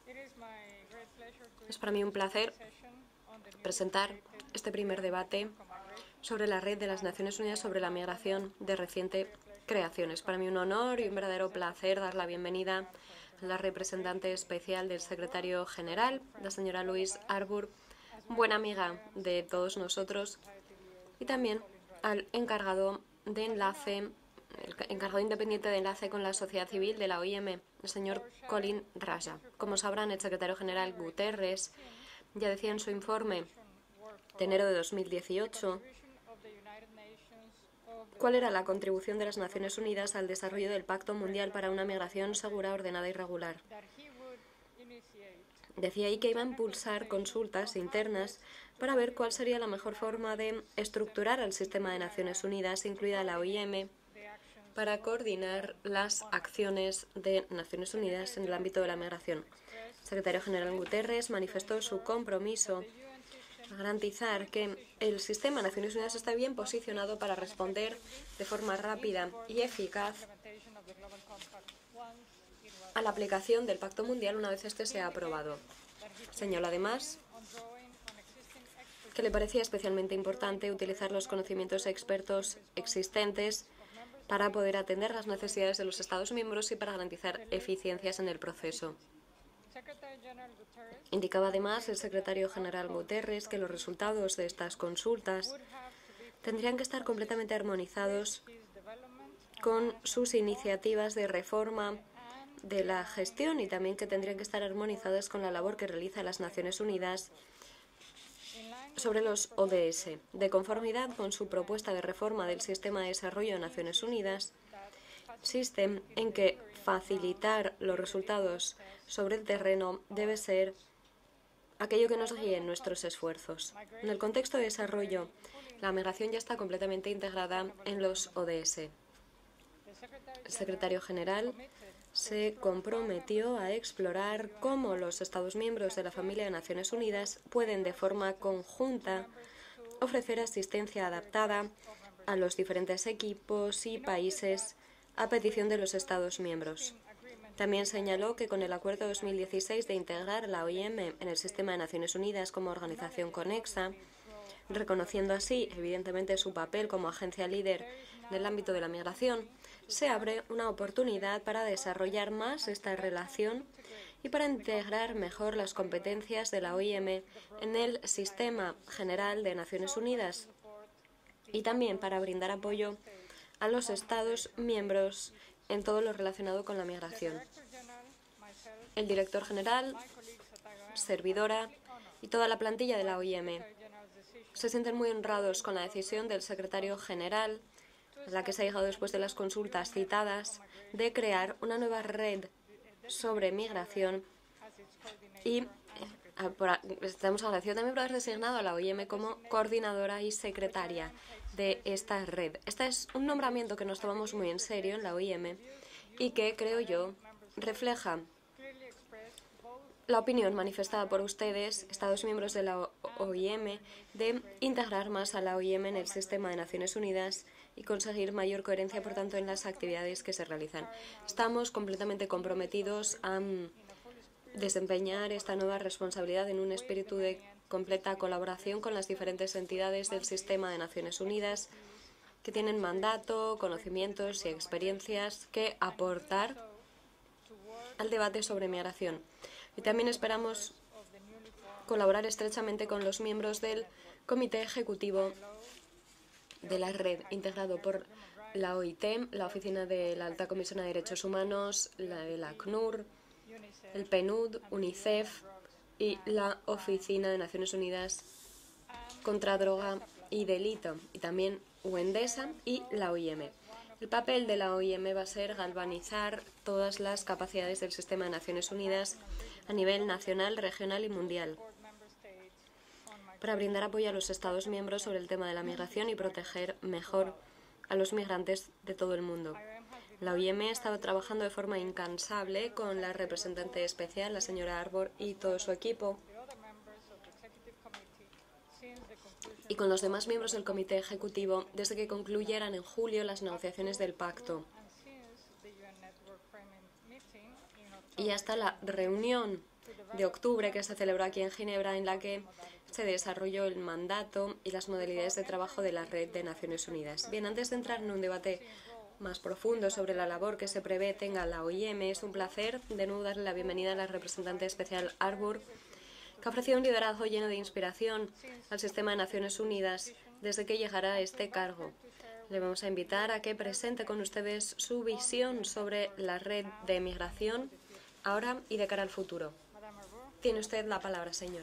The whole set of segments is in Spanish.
Es para mí un placer presentar este primer debate sobre la Red de las Naciones Unidas sobre la Migración de reciente creación. Es para mí un honor y un verdadero placer dar la bienvenida a la representante especial del secretario general, la señora Louise Arbour, buena amiga de todos nosotros, y también al encargado de enlace, el encargado independiente de enlace con la sociedad civil de la OIM, el señor Colin Raja. Como sabrán, el secretario general Guterres ya decía en su informe de enero de 2018 cuál era la contribución de las Naciones Unidas al desarrollo del Pacto Mundial para una Migración Segura, Ordenada y Regular. Decía ahí que iba a impulsar consultas internas para ver cuál sería la mejor forma de estructurar el sistema de Naciones Unidas, incluida la OIM, para coordinar las acciones de Naciones Unidas en el ámbito de la migración. El secretario general Guterres manifestó su compromiso a garantizar que el sistema de Naciones Unidas está bien posicionado para responder de forma rápida y eficaz a la aplicación del Pacto Mundial una vez este sea aprobado. Señaló además que le parecía especialmente importante utilizar los conocimientos expertos existentes para poder atender las necesidades de los Estados miembros y para garantizar eficiencias en el proceso. Indicaba además el secretario general Guterres que los resultados de estas consultas tendrían que estar completamente armonizados con sus iniciativas de reforma de la gestión y también que tendrían que estar armonizadas con la labor que realiza las Naciones Unidas sobre los ODS. De conformidad con su propuesta de reforma del sistema de desarrollo de Naciones Unidas, insiste en que facilitar los resultados sobre el terreno debe ser aquello que nos guíe en nuestros esfuerzos. En el contexto de desarrollo, la migración ya está completamente integrada en los ODS. El secretario general se comprometió a explorar cómo los Estados miembros de la familia de Naciones Unidas pueden de forma conjunta ofrecer asistencia adaptada a los diferentes equipos y países a petición de los Estados miembros. También señaló que con el acuerdo 2016 de integrar la OIM en el sistema de Naciones Unidas como organización conexa, reconociendo así, evidentemente, su papel como agencia líder en el ámbito de la migración, se abre una oportunidad para desarrollar más esta relación y para integrar mejor las competencias de la OIM en el sistema general de Naciones Unidas y también para brindar apoyo a los Estados miembros en todo lo relacionado con la migración. El director general, servidora y toda la plantilla de la OIM se sienten muy honrados con la decisión del secretario general, a la que se ha llegado después de las consultas citadas, de crear una nueva red sobre migración y estamos agradecidos también por haber designado a la OIM como coordinadora y secretaria de esta red. Este es un nombramiento que nos tomamos muy en serio en la OIM y que, creo yo, refleja la opinión manifestada por ustedes, Estados miembros de la OIM, de integrar más a la OIM en el sistema de Naciones Unidas y conseguir mayor coherencia, por tanto, en las actividades que se realizan. Estamos completamente comprometidos a desempeñar esta nueva responsabilidad en un espíritu de completa colaboración con las diferentes entidades del sistema de Naciones Unidas que tienen mandato, conocimientos y experiencias que aportar al debate sobre migración. Y también esperamos colaborar estrechamente con los miembros del Comité Ejecutivo de la Red, integrado por la OIT, la Oficina de la Alta Comisión de Derechos Humanos, el ACNUR, el PNUD, UNICEF y la Oficina de Naciones Unidas contra Droga y Delito, y también UNDESA y la OIM. El papel de la OIM va a ser galvanizar todas las capacidades del sistema de Naciones Unidas a nivel nacional, regional y mundial, para brindar apoyo a los Estados miembros sobre el tema de la migración y proteger mejor a los migrantes de todo el mundo. La OIM ha estado trabajando de forma incansable con la representante especial, la señora Arbour, y todo su equipo, y con los demás miembros del Comité Ejecutivo desde que concluyeran en julio las negociaciones del pacto y hasta la reunión de octubre que se celebró aquí en Ginebra, en la que se desarrolló el mandato y las modalidades de trabajo de la Red de Naciones Unidas. Bien, antes de entrar en un debate más profundo sobre la labor que se prevé tenga la OIM, es un placer de nuevo darle la bienvenida a la representante especial Harbour, que ha ofrecido un liderazgo lleno de inspiración al sistema de Naciones Unidas desde que llegará a este cargo. Le vamos a invitar a que presente con ustedes su visión sobre la red de migración ahora y de cara al futuro. Tiene usted la palabra, señora.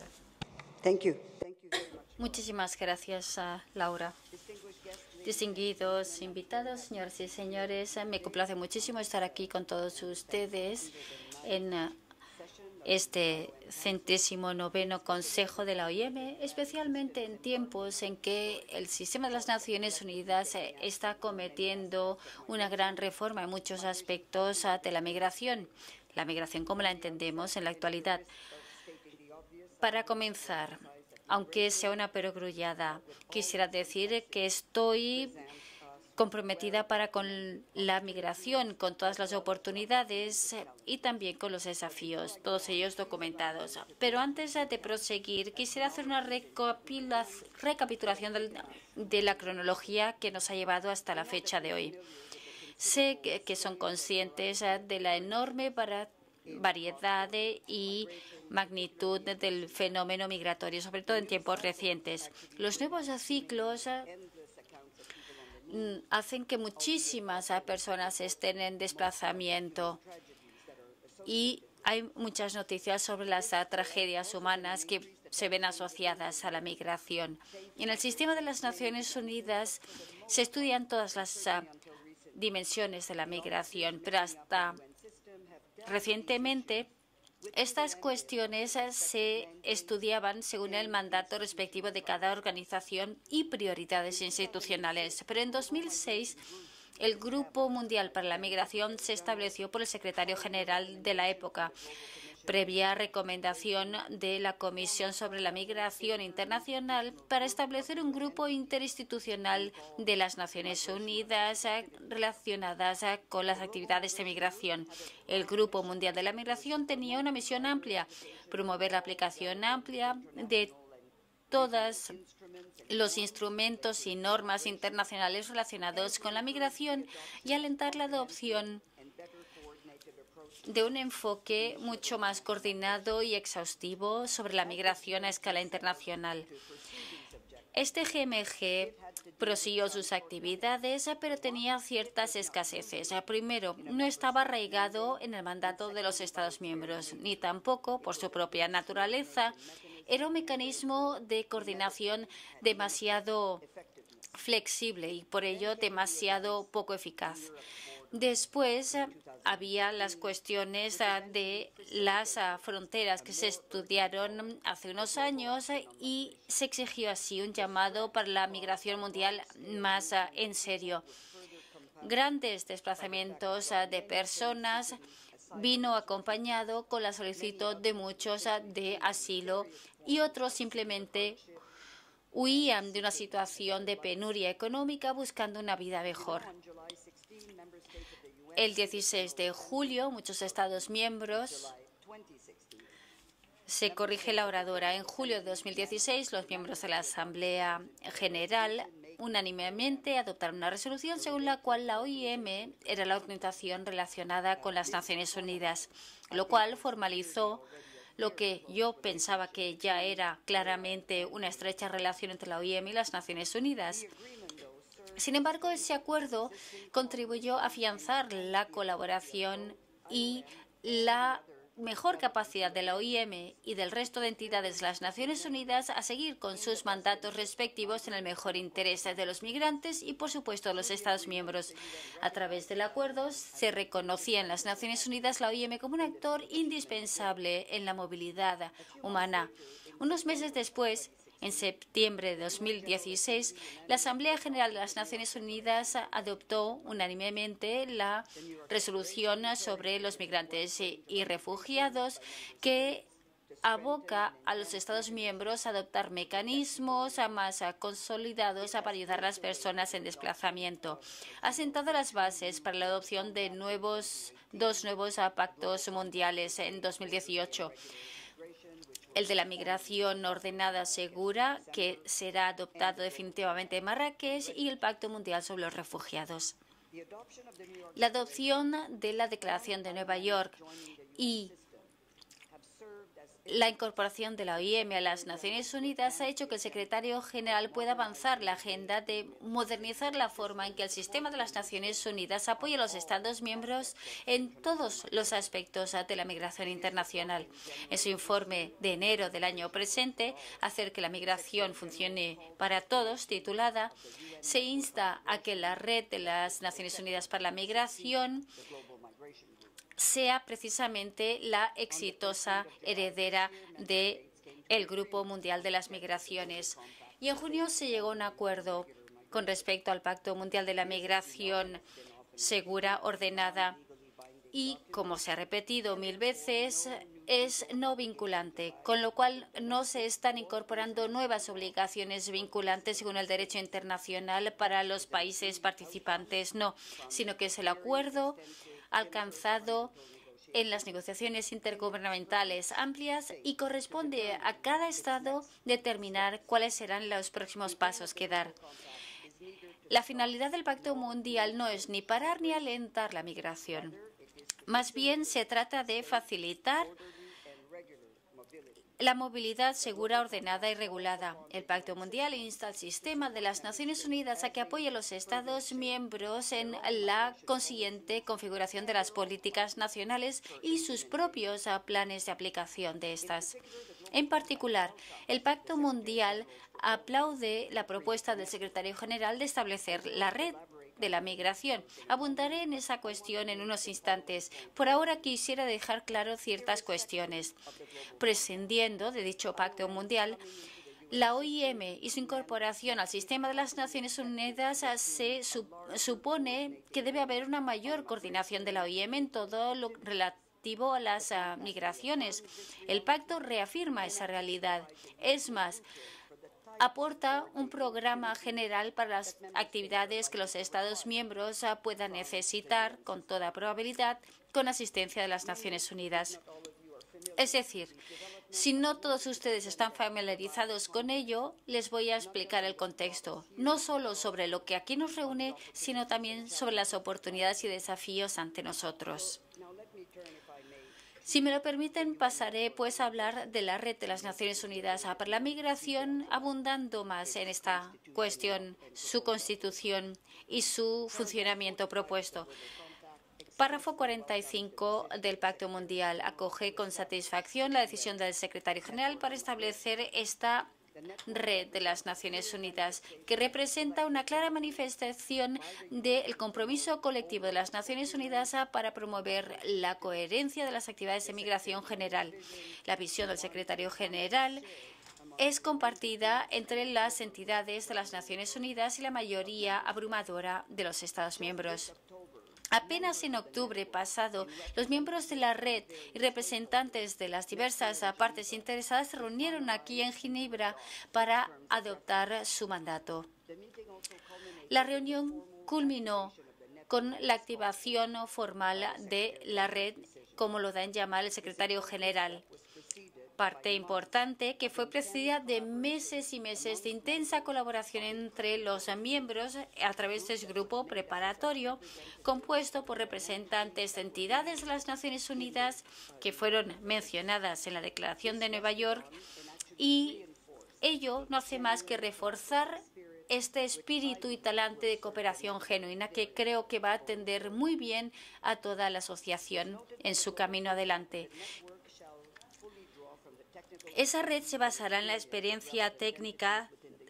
Muchísimas gracias, Laura. Distinguidos invitados, señoras y señores, me complace muchísimo estar aquí con todos ustedes en este 109º Consejo de la OIM, especialmente en tiempos en que el sistema de las Naciones Unidas está cometiendo una gran reforma en muchos aspectos de la migración como la entendemos en la actualidad. Para comenzar, aunque sea una perogrullada, quisiera decir que estoy comprometida con la migración, con todas las oportunidades y también con los desafíos, todos ellos documentados. Pero antes de proseguir, quisiera hacer una recapitulación de la cronología que nos ha llevado hasta la fecha de hoy. Sé que son conscientes de la enorme variedad y magnitud del fenómeno migratorio, sobre todo en tiempos recientes. Los nuevos ciclos hacen que muchísimas personas estén en desplazamiento y hay muchas noticias sobre las tragedias humanas que se ven asociadas a la migración. En el sistema de las Naciones Unidas se estudian todas las dimensiones de la migración, pero hasta recientemente estas cuestiones se estudiaban según el mandato respectivo de cada organización y prioridades institucionales. Pero en 2006, el Grupo Mundial para la Migración se estableció por el secretario general de la época, previa recomendación de la Comisión sobre la Migración Internacional, para establecer un grupo interinstitucional de las Naciones Unidas relacionadas con las actividades de migración. El Grupo Mundial de la Migración tenía una misión amplia: promover la aplicación amplia de todos los instrumentos y normas internacionales relacionados con la migración y alentar la adopción de un enfoque mucho más coordinado y exhaustivo sobre la migración a escala internacional. Este GMG prosiguió sus actividades, pero tenía ciertas escaseces. Primero, no estaba arraigado en el mandato de los Estados miembros, ni tampoco, por su propia naturaleza, era un mecanismo de coordinación demasiado flexible y, por ello, demasiado poco eficaz. Después había las cuestiones de las fronteras que se estudiaron hace unos años y se exigió así un llamado para la migración mundial más en serio. Grandes desplazamientos de personas vino acompañado con la solicitud de muchos de asilo y otros simplemente huían de una situación de penuria económica buscando una vida mejor. El 16 de julio, muchos Estados miembros, se corrige la oradora. En julio de 2016, los miembros de la Asamblea General unánimemente adoptaron una resolución según la cual la OIM era la organización relacionada con las Naciones Unidas, lo cual formalizó lo que yo pensaba que ya era claramente una estrecha relación entre la OIM y las Naciones Unidas. Sin embargo, ese acuerdo contribuyó a afianzar la colaboración y la mejor capacidad de la OIM y del resto de entidades de las Naciones Unidas a seguir con sus mandatos respectivos en el mejor interés de los migrantes y, por supuesto, de los Estados miembros. A través del acuerdo se reconocía en las Naciones Unidas la OIM como un actor indispensable en la movilidad humana. Unos meses después, en septiembre de 2016, la Asamblea General de las Naciones Unidas adoptó unánimemente la resolución sobre los migrantes y refugiados que aboca a los Estados miembros a adoptar mecanismos más consolidados para ayudar a las personas en desplazamiento. Ha sentado las bases para la adopción de dos nuevos pactos mundiales en 2018. el de la migración ordenada segura, que será adoptado definitivamente en Marrakech, y el Pacto Mundial sobre los Refugiados. La adopción de la Declaración de Nueva York y la incorporación de la OIM a las Naciones Unidas ha hecho que el secretario general pueda avanzar la agenda de modernizar la forma en que el sistema de las Naciones Unidas apoya a los Estados miembros en todos los aspectos de la migración internacional. En su informe de enero del año presente, Hacer que la migración funcione para todos, titulada, se insta a que la red de las Naciones Unidas para la migración sea precisamente la exitosa heredera del Grupo Mundial de las Migraciones. Y en junio se llegó a un acuerdo con respecto al Pacto Mundial de la Migración segura, ordenada y, como se ha repetido 1000 veces, es no vinculante, con lo cual no se están incorporando nuevas obligaciones vinculantes según el derecho internacional para los países participantes, no, sino que es el acuerdo alcanzado en las negociaciones intergubernamentales amplias y corresponde a cada Estado determinar cuáles serán los próximos pasos que dar. La finalidad del Pacto Mundial no es ni parar ni alentar la migración. Más bien se trata de facilitar la movilidad segura, ordenada y regulada. El Pacto Mundial insta al sistema de las Naciones Unidas a que apoye a los Estados miembros en la consiguiente configuración de las políticas nacionales y sus propios planes de aplicación de estas. En particular, el Pacto Mundial aplaude la propuesta del secretario general de establecer la red de la migración. Abundaré en esa cuestión en unos instantes. Por ahora quisiera dejar claro ciertas cuestiones. Prescindiendo de dicho Pacto Mundial, la OIM y su incorporación al sistema de las Naciones Unidas se supone que debe haber una mayor coordinación de la OIM en todo lo relativo a las migraciones. El pacto reafirma esa realidad. Es más, aporta un programa general para las actividades que los Estados miembros puedan necesitar, con toda probabilidad, con asistencia de las Naciones Unidas. Es decir, si no todos ustedes están familiarizados con ello, les voy a explicar el contexto, no solo sobre lo que aquí nos reúne, sino también sobre las oportunidades y desafíos ante nosotros. Si me lo permiten, pasaré pues a hablar de la Red de las Naciones Unidas para la Migración, abundando más en esta cuestión, su constitución y su funcionamiento propuesto. Párrafo 45 del Pacto Mundial. Acoge con satisfacción la decisión del secretario general para establecer esta Red de las Naciones Unidas, que representa una clara manifestación del compromiso colectivo de las Naciones Unidas para promover la coherencia de las actividades de migración general. La visión del secretario general es compartida entre las entidades de las Naciones Unidas y la mayoría abrumadora de los Estados miembros. Apenas en octubre pasado, los miembros de la red y representantes de las diversas partes interesadas se reunieron aquí en Ginebra para adoptar su mandato. La reunión culminó con la activación formal de la red, como lo da en llamar el secretario general. Parte importante que fue precedida de meses y meses de intensa colaboración entre los miembros a través de ese grupo preparatorio compuesto por representantes de entidades de las Naciones Unidas que fueron mencionadas en la Declaración de Nueva York, y ello no hace más que reforzar este espíritu y talante de cooperación genuina que creo que va a atender muy bien a toda la asociación en su camino adelante. Esa red se basará en la experiencia técnica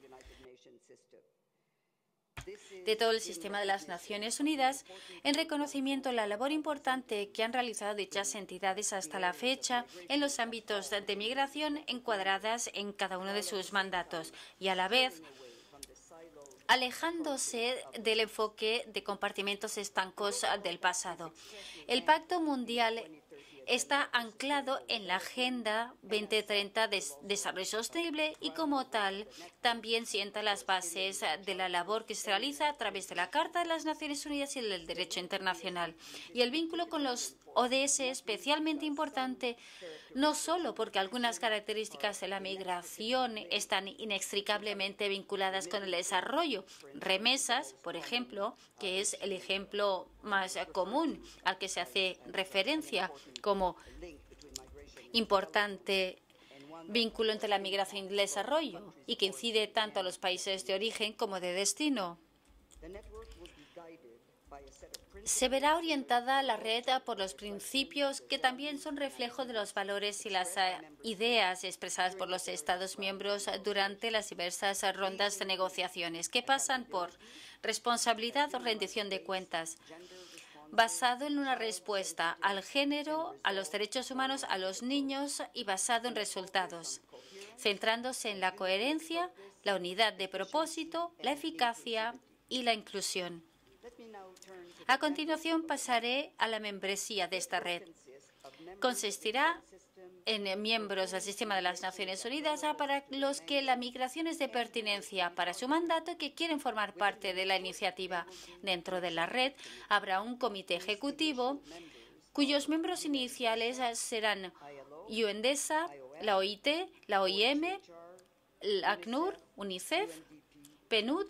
de todo el sistema de las Naciones Unidas, en reconocimiento a la labor importante que han realizado dichas entidades hasta la fecha en los ámbitos de migración encuadradas en cada uno de sus mandatos y, a la vez, alejándose del enfoque de compartimentos estancos del pasado. El Pacto Mundial está anclado en la Agenda 2030 de Desarrollo Sostenible y, como tal, también sienta las bases de la labor que se realiza a través de la Carta de las Naciones Unidas y del Derecho Internacional. Y el vínculo con los ODS es especialmente importante no solo porque algunas características de la migración están inextricablemente vinculadas con el desarrollo. Remesas, por ejemplo, que es el ejemplo más común al que se hace referencia como importante vínculo entre la migración y el desarrollo y que incide tanto a los países de origen como de destino. Se verá orientada la red por los principios que también son reflejo de los valores y las ideas expresadas por los Estados miembros durante las diversas rondas de negociaciones, que pasan por responsabilidad o rendición de cuentas, basado en una respuesta al género, a los derechos humanos, a los niños y basado en resultados, centrándose en la coherencia, la unidad de propósito, la eficacia y la inclusión. A continuación pasaré a la membresía de esta red. Consistirá en miembros del sistema de las Naciones Unidas para los que la migración es de pertinencia para su mandato y que quieren formar parte de la iniciativa. Dentro de la red habrá un comité ejecutivo cuyos miembros iniciales serán UNDESA, la OIT, la OIM, el ACNUR, UNICEF, PNUD,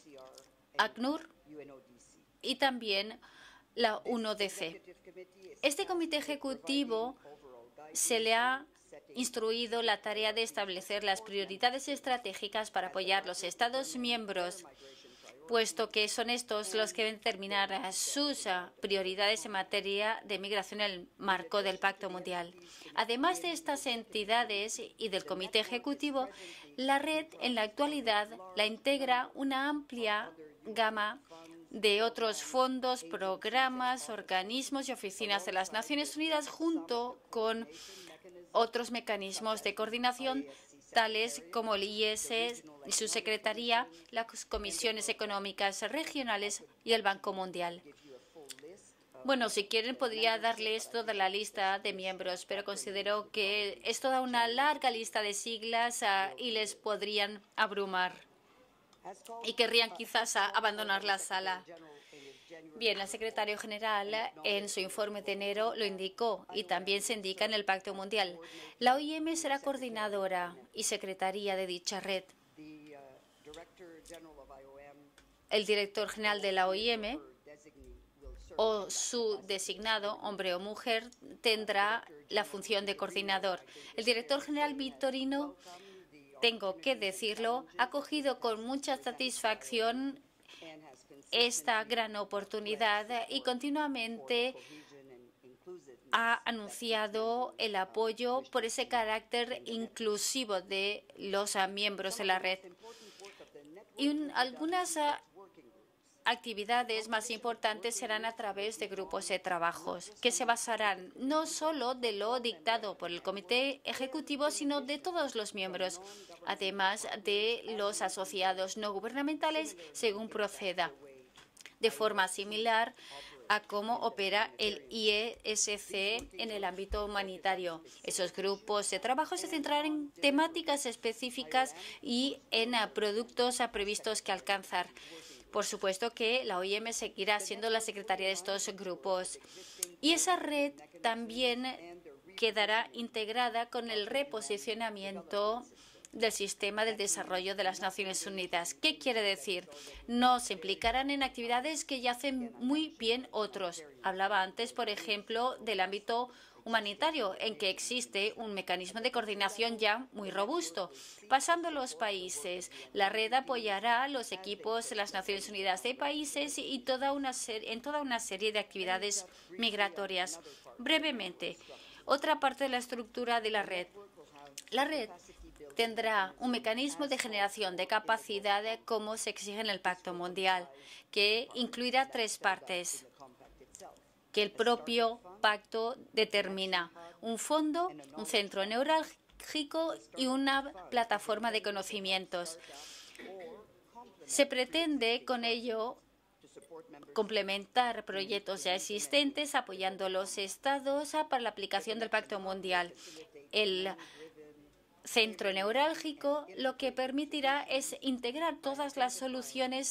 ACNUR y también la UNODC. Este comité ejecutivo se le ha instruido la tarea de establecer las prioridades estratégicas para apoyar los Estados miembros, puesto que son estos los que deben determinar sus prioridades en materia de migración en el marco del Pacto Mundial. Además de estas entidades y del Comité Ejecutivo, la red en la actualidad la integra una amplia gama de otros fondos, programas, organismos y oficinas de las Naciones Unidas, junto con otros mecanismos de coordinación, tales como el IES y su secretaría, las comisiones económicas regionales y el Banco Mundial. Bueno, si quieren podría darles toda la lista de miembros, pero considero que es toda una larga lista de siglas y les podrían abrumar y querrían quizás abandonar la sala. Bien, el secretario general en su informe de enero lo indicó y también se indica en el Pacto Mundial. La OIM será coordinadora y secretaría de dicha red. El director general de la OIM o su designado, hombre o mujer, tendrá la función de coordinador. El director general Vitorino, tengo que decirlo, ha cogido con mucha satisfacción esta gran oportunidad y continuamente ha anunciado el apoyo por ese carácter inclusivo de los miembros de la red. Y algunas actividades más importantes serán a través de grupos de trabajos que se basarán no solo de lo dictado por el Comité Ejecutivo, sino de todos los miembros, además de los asociados no gubernamentales según proceda, de forma similar a cómo opera el IESC en el ámbito humanitario. Esos grupos de trabajo se centrarán en temáticas específicas y en productos previstos que alcanzar. Por supuesto que la OIM seguirá siendo la secretaria de estos grupos. Y esa red también quedará integrada con el reposicionamiento del sistema de desarrollo de las Naciones Unidas. ¿Qué quiere decir? No se implicarán en actividades que ya hacen muy bien otros. Hablaba antes, por ejemplo, del ámbito humanitario, en que existe un mecanismo de coordinación ya muy robusto. Pasando a los países, la red apoyará los equipos de las Naciones Unidas de países y en toda una serie de actividades migratorias. Brevemente, otra parte de la estructura de la red. La red tendrá un mecanismo de generación de capacidad como se exige en el Pacto Mundial, que incluirá tres partes que el propio pacto determina: un fondo, un centro neurálgico y una plataforma de conocimientos. Se pretende con ello complementar proyectos ya existentes, apoyando a los Estados para la aplicación del Pacto Mundial. El centro neurálgico lo que permitirá es integrar todas las soluciones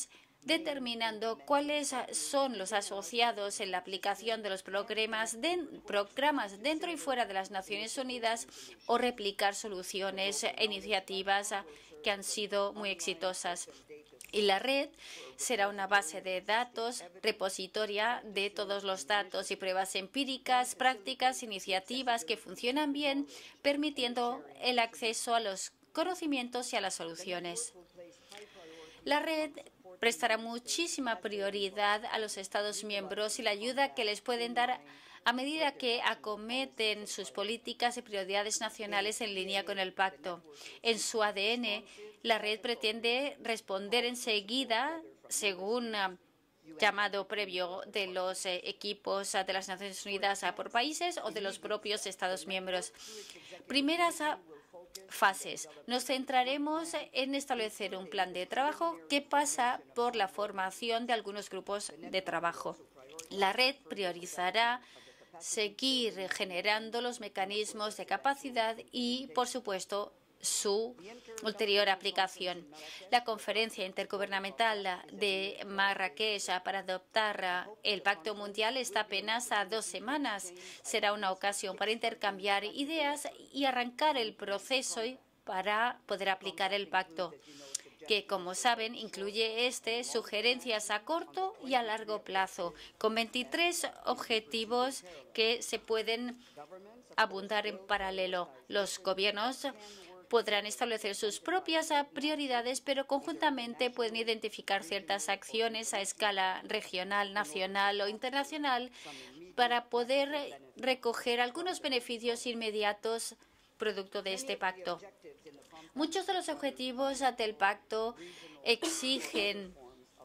determinando cuáles son los asociados en la aplicación de los programas dentro y fuera de las Naciones Unidas o replicar soluciones e iniciativas que han sido muy exitosas. Y la red será una base de datos repositoria de todos los datos y pruebas empíricas, prácticas, iniciativas que funcionan bien, permitiendo el acceso a los conocimientos y a las soluciones. La red prestará muchísima prioridad a los Estados miembros y la ayuda que les pueden dar a medida que acometen sus políticas y prioridades nacionales en línea con el pacto. En su ADN, la red pretende responder enseguida, según llamado previo de los equipos de las Naciones Unidas por países o de los propios Estados miembros. Primeras fases. Nos centraremos en establecer un plan de trabajo que pasa por la formación de algunos grupos de trabajo. La red priorizará seguir generando los mecanismos de capacidad y, por supuesto, su ulterior aplicación. La conferencia intergubernamental de Marrakech para adoptar el Pacto Mundial está apenas a 2 semanas. Será una ocasión para intercambiar ideas y arrancar el proceso para poder aplicar el pacto, que, como saben, incluye sugerencias a corto y a largo plazo, con 23 objetivos que se pueden abundar en paralelo. Los gobiernos podrán establecer sus propias prioridades, pero conjuntamente pueden identificar ciertas acciones a escala regional, nacional o internacional para poder recoger algunos beneficios inmediatos producto de este pacto. Muchos de los objetivos del pacto exigen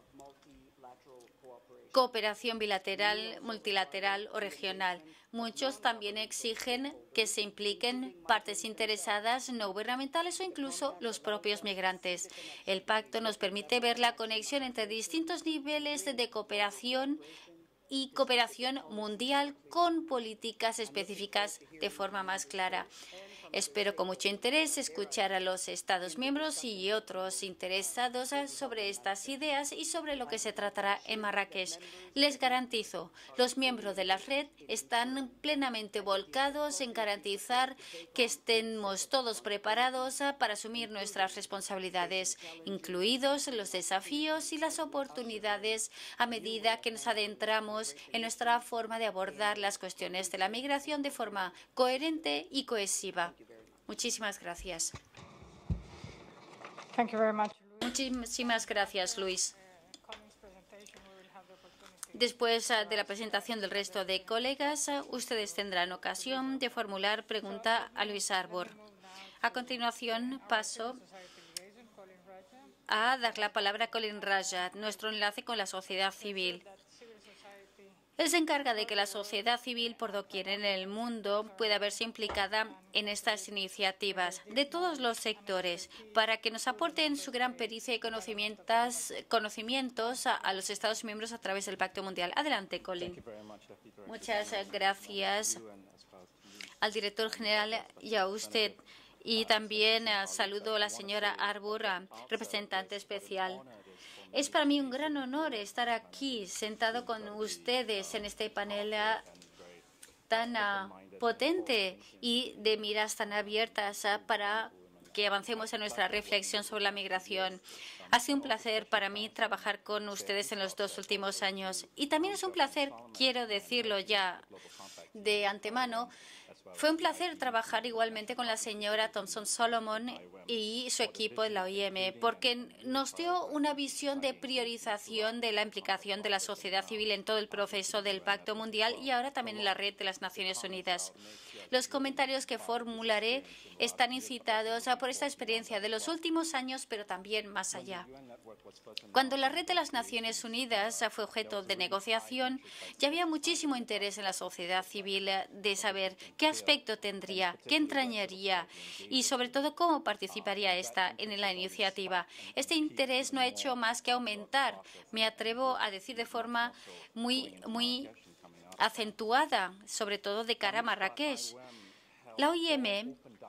cooperación bilateral, multilateral o regional. Muchos también exigen que se impliquen partes interesadas no gubernamentales o incluso los propios migrantes. El pacto nos permite ver la conexión entre distintos niveles de cooperación y cooperación mundial con políticas específicas de forma más clara. Espero con mucho interés escuchar a los Estados miembros y otros interesados sobre estas ideas y sobre lo que se tratará en Marrakech. Les garantizo, los miembros de la red están plenamente volcados en garantizar que estemos todos preparados para asumir nuestras responsabilidades, incluidos los desafíos y las oportunidades a medida que nos adentramos en nuestra forma de abordar las cuestiones de la migración de forma coherente y cohesiva. Muchísimas gracias. Muchísimas gracias, Luis. Después de la presentación del resto de colegas, ustedes tendrán ocasión de formular pregunta a Luis Harbour. A continuación, paso a dar la palabra a Colin Rajat, nuestro enlace con la sociedad civil. Él se encarga de que la sociedad civil por doquier en el mundo pueda verse implicada en estas iniciativas de todos los sectores para que nos aporten su gran pericia y conocimientos a los Estados miembros a través del Pacto Mundial. Adelante, Colin. Muchas gracias al director general y a usted. Y también saludo a la señora Harbour, representante especial. Es para mí un gran honor estar aquí sentado con ustedes en este panel tan potente y de miras tan abiertas para que avancemos en nuestra reflexión sobre la migración. Ha sido un placer para mí trabajar con ustedes en los 2 últimos años. Y también es un placer, quiero decirlo ya de antemano, fue un placer trabajar igualmente con la señora Thompson Solomon y su equipo en la OIM, porque nos dio una visión de priorización de la implicación de la sociedad civil en todo el proceso del Pacto Mundial y ahora también en la red de las Naciones Unidas. Los comentarios que formularé están incitados por esta experiencia de los últimos años, pero también más allá. Cuando la red de las Naciones Unidas fue objeto de negociación, ya había muchísimo interés en la sociedad civil de saber qué aspecto tendría, qué entrañaría y, sobre todo, cómo participaría esta en la iniciativa. Este interés no ha hecho más que aumentar, me atrevo a decir de forma muy acentuada, sobre todo de cara a Marrakech. La OIM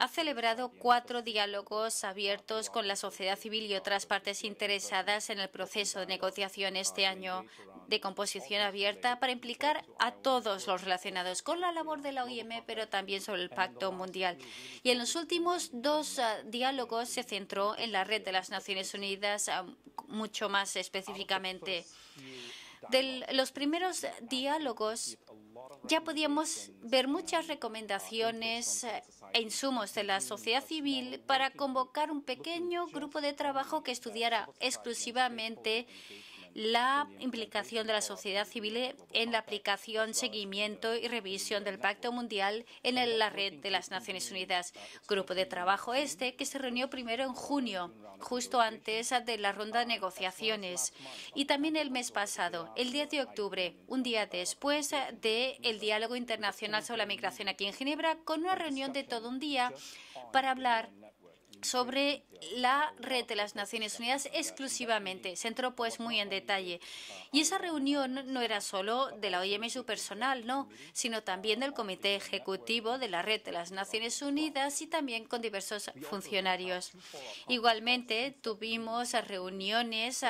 ha celebrado 4 diálogos abiertos con la sociedad civil y otras partes interesadas en el proceso de negociación este año de composición abierta para implicar a todos los relacionados con la labor de la OIM, pero también sobre el Pacto Mundial. Y en los últimos 2 diálogos se centró en la Red de las Naciones Unidas mucho más específicamente. De los primeros diálogos ya podíamos ver muchas recomendaciones e insumos de la sociedad civil para convocar un pequeño grupo de trabajo que estudiara exclusivamente la implicación de la sociedad civil en la aplicación, seguimiento y revisión del Pacto Mundial en la Red de las Naciones Unidas. Grupo de trabajo que se reunió primero en junio, justo antes de la ronda de negociaciones, y también el mes pasado, el 10 de octubre, un día después del Diálogo Internacional sobre la Migración aquí en Ginebra, con una reunión de todo un día para hablar sobre la Red de las Naciones Unidas exclusivamente. Se entró pues muy en detalle. Y esa reunión no era solo de la OIM y su personal, no, sino también del Comité Ejecutivo de la Red de las Naciones Unidas y también con diversos funcionarios. Igualmente, tuvimos reuniones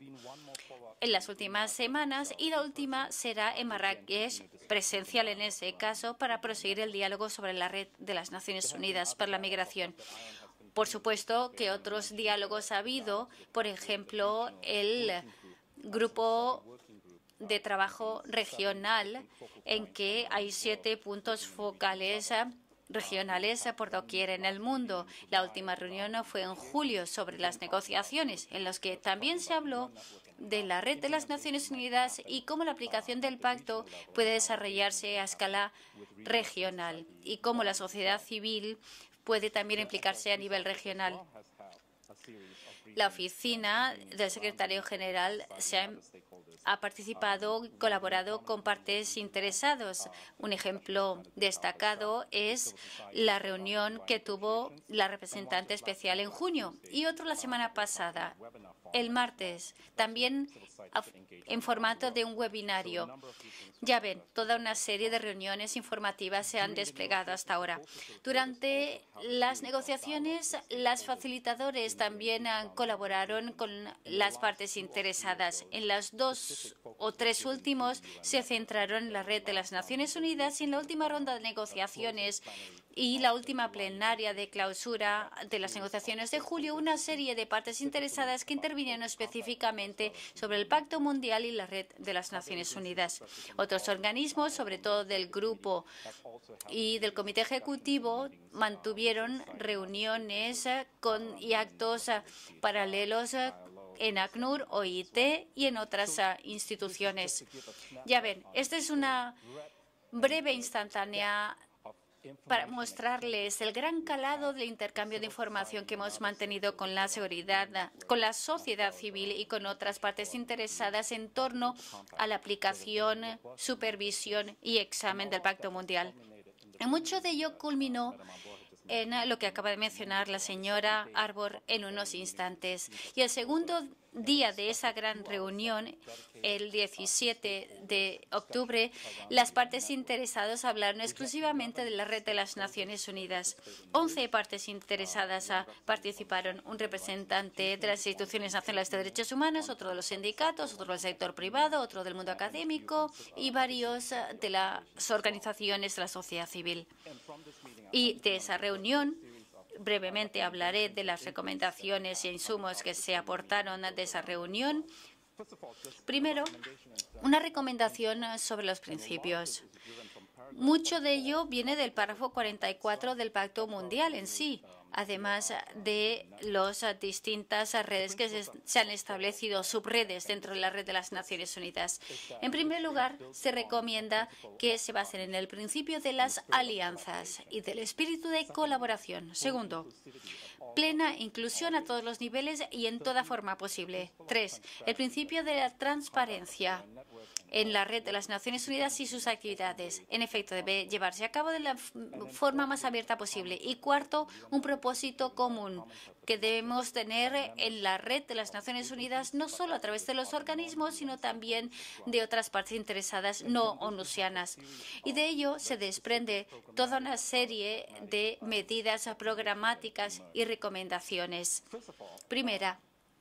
en las últimas semanas y la última será en Marrakech, presencial en ese caso, para proseguir el diálogo sobre la Red de las Naciones Unidas para la Migración. Por supuesto que otros diálogos ha habido, por ejemplo, el grupo de trabajo regional, en que hay 7 puntos focales regionales por doquier en el mundo. La última reunión fue en julio sobre las negociaciones, en las que también se habló de la Red de las Naciones Unidas y cómo la aplicación del pacto puede desarrollarse a escala regional y cómo la sociedad civil puede también implicarse a nivel regional. La oficina del secretario general ha participado y colaborado con partes interesadas. Un ejemplo destacado es la reunión que tuvo la representante especial en junio y otro la semana pasada, el martes, también en formato de un webinario. Ya ven, toda una serie de reuniones informativas se han desplegado hasta ahora. Durante las negociaciones, las facilitadores también colaboraron con las partes interesadas. En las 2 o 3 últimos se centraron en la Red de las Naciones Unidas y en la última ronda de negociaciones y la última plenaria de clausura de las negociaciones de julio, una serie de partes interesadas que intervinieron específicamente sobre el Pacto Mundial y la Red de las Naciones Unidas. Otros organismos, sobre todo del Grupo y del Comité Ejecutivo, mantuvieron reuniones y actos paralelos en ACNUR, OIT y en otras instituciones. Ya ven, esta es una breve instantánea para mostrarles el gran calado del intercambio de información que hemos mantenido con la seguridad, con la sociedad civil y con otras partes interesadas en torno a la aplicación, supervisión y examen del Pacto Mundial. Y mucho de ello culminó en lo que acaba de mencionar la señora Arbor en unos instantes. Y el segundo día de esa gran reunión, el 17 de octubre, las partes interesadas hablaron exclusivamente de la Red de las Naciones Unidas. 11 partes interesadas participaron, un representante de las instituciones nacionales de derechos humanos, otro de los sindicatos, otro del sector privado, otro del mundo académico y varios de las organizaciones de la sociedad civil. Y de esa reunión, brevemente hablaré de las recomendaciones e insumos que se aportaron de esa reunión. Primero, una recomendación sobre los principios. Mucho de ello viene del párrafo 44 del Pacto Mundial en sí, además de las distintas redes que se han establecido, subredes dentro de la Red de las Naciones Unidas. En primer lugar, se recomienda que se basen en el principio de las alianzas y del espíritu de colaboración. Segundo, plena inclusión a todos los niveles y en toda forma posible. 3. El principio de la transparencia en la Red de las Naciones Unidas y sus actividades. En efecto, debe llevarse a cabo de la forma más abierta posible. Y cuarto, un propósito propósito común que debemos tener en la red de las Naciones Unidas, no solo a través de los organismos, sino también de otras partes interesadas no onusianas. Y de ello se desprende toda una serie de medidas programáticas y recomendaciones. Primera,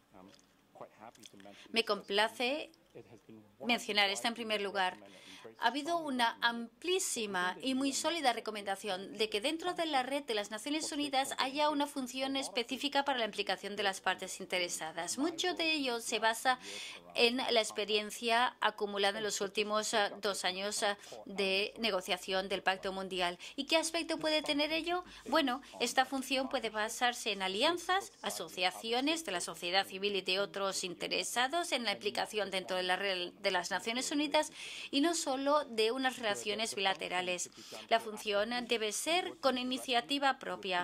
me complace mencionar esta en primer lugar. Ha habido una amplísima y muy sólida recomendación de que dentro de la red de las Naciones Unidas haya una función específica para la implicación de las partes interesadas. Mucho de ello se basa en la experiencia acumulada en los últimos 2 años de negociación del Pacto Mundial. ¿Y qué aspecto puede tener ello? Bueno, esta función puede basarse en alianzas, asociaciones de la sociedad civil y de otros interesados en la implicación dentro de la red de las Naciones Unidas y no solo de unas relaciones bilaterales. La función debe ser con iniciativa propia,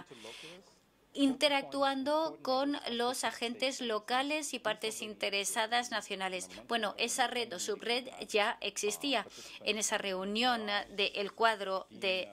interactuando con los agentes locales y partes interesadas nacionales. Bueno, esa red o subred ya existía. En esa reunión del cuadro de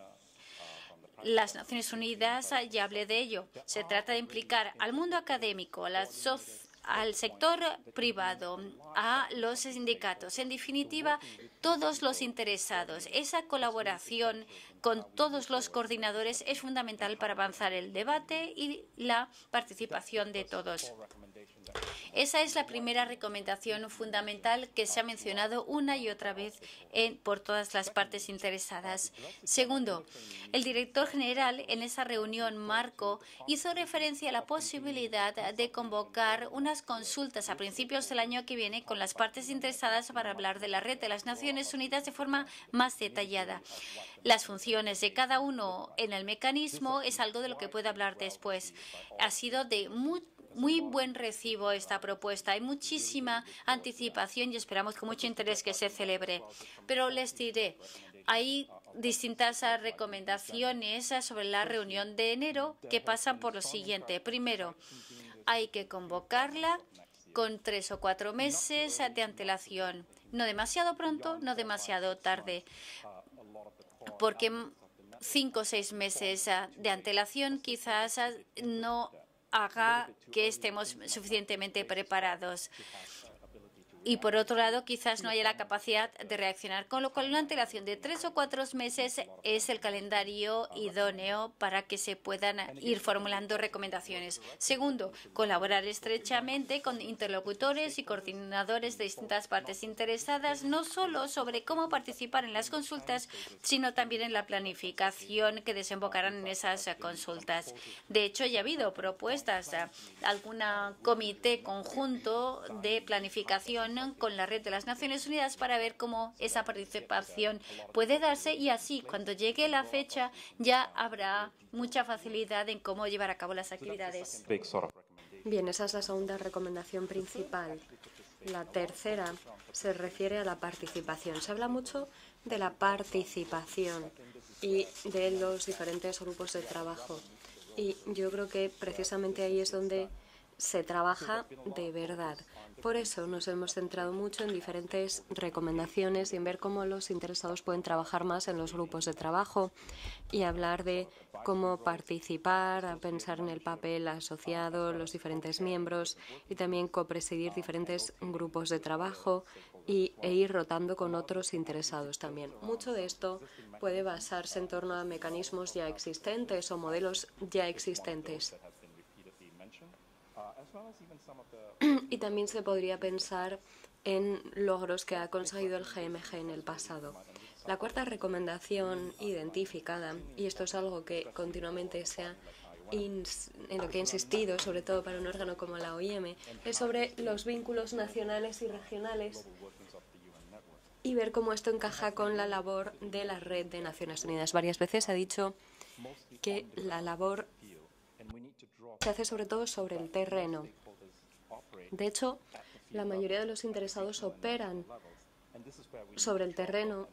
las Naciones Unidas ya hablé de ello. Se trata de implicar al mundo académico, al sector privado, a los sindicatos, en definitiva, todos los interesados. Esa colaboración con todos los coordinadores es fundamental para avanzar el debate y la participación de todos. Esa es la primera recomendación fundamental que se ha mencionado una y otra vez por todas las partes interesadas. Segundo, el director general en esa reunión marco hizo referencia a la posibilidad de convocar unas consultas a principios del año que viene con las partes interesadas para hablar de la red de las Naciones Unidas de forma más detallada. Las funciones de cada uno en el mecanismo es algo de lo que puedo hablar después. Ha sido de muy buen recibo esta propuesta. Hay muchísima anticipación y esperamos con mucho interés que se celebre. Pero les diré, hay distintas recomendaciones sobre la reunión de enero que pasan por lo siguiente. Primero, hay que convocarla con 3 o 4 meses de antelación. No demasiado pronto, no demasiado tarde, porque 5 o 6 meses de antelación quizás no haga que estemos suficientemente preparados. Y, por otro lado, quizás no haya la capacidad de reaccionar, con lo cual una antelación de 3 o 4 meses es el calendario idóneo para que se puedan ir formulando recomendaciones. Segundo, colaborar estrechamente con interlocutores y coordinadores de distintas partes interesadas, no solo sobre cómo participar en las consultas, sino también en la planificación que desembocarán en esas consultas. De hecho, ya ha habido propuestas, algún comité conjunto de planificación con la red de las Naciones Unidas para ver cómo esa participación puede darse y así, cuando llegue la fecha, ya habrá mucha facilidad en cómo llevar a cabo las actividades. Bien, esa es la segunda recomendación principal. La tercera se refiere a la participación. Se habla mucho de la participación y de los diferentes grupos de trabajo. Y yo creo que precisamente ahí es donde se trabaja de verdad. Por eso nos hemos centrado mucho en diferentes recomendaciones y en ver cómo los interesados pueden trabajar más en los grupos de trabajo y hablar de cómo participar, a pensar en el papel asociado, los diferentes miembros y también copresidir diferentes grupos de trabajo e ir rotando con otros interesados también. Mucho de esto puede basarse en torno a mecanismos ya existentes o modelos ya existentes. Y también se podría pensar en logros que ha conseguido el GMG en el pasado. La cuarta recomendación identificada, y esto es algo que continuamente en lo que he insistido, sobre todo para un órgano como la OIM, es sobre los vínculos nacionales y regionales y ver cómo esto encaja con la labor de la Red de Naciones Unidas. Varias veces ha dicho que la labor se hace sobre todo sobre el terreno. De hecho, la mayoría de los interesados operan sobre el terreno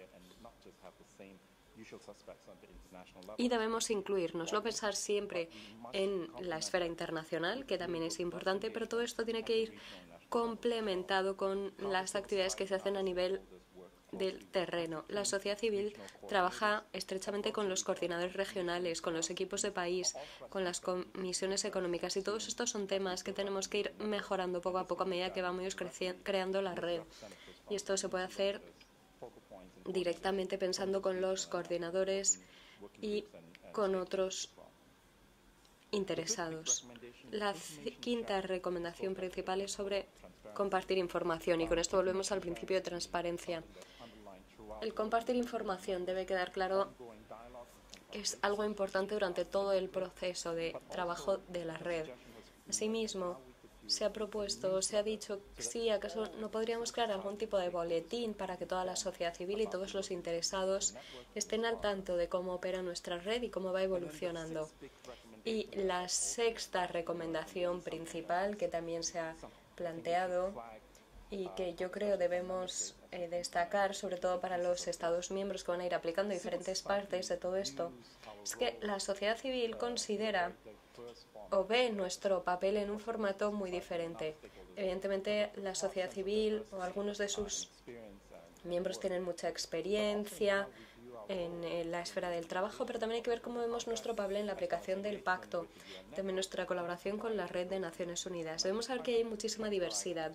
y debemos incluirnos, no pensar siempre en la esfera internacional, que también es importante, pero todo esto tiene que ir complementado con las actividades que se hacen a nivel del terreno. La sociedad civil trabaja estrechamente con los coordinadores regionales, con los equipos de país, con las comisiones económicas, y todos estos son temas que tenemos que ir mejorando poco a poco a medida que vamos creando la red. Y esto se puede hacer directamente pensando con los coordinadores y con otros interesados. La quinta recomendación principal es sobre compartir información, y con esto volvemos al principio de transparencia. El compartir información debe quedar claro que es algo importante durante todo el proceso de trabajo de la red. Asimismo, se ha propuesto, se ha dicho, si acaso no podríamos crear algún tipo de boletín para que toda la sociedad civil y todos los interesados estén al tanto de cómo opera nuestra red y cómo va evolucionando. Y la sexta recomendación principal, que también se ha planteado y que yo creo debemos destacar, sobre todo para los Estados miembros que van a ir aplicando diferentes partes de todo esto, es que la sociedad civil considera o ve nuestro papel en un formato muy diferente. Evidentemente, la sociedad civil o algunos de sus miembros tienen mucha experiencia en la esfera del trabajo, pero también hay que ver cómo vemos nuestro papel en la aplicación del pacto, también nuestra colaboración con la red de Naciones Unidas. Debemos saber que hay muchísima diversidad.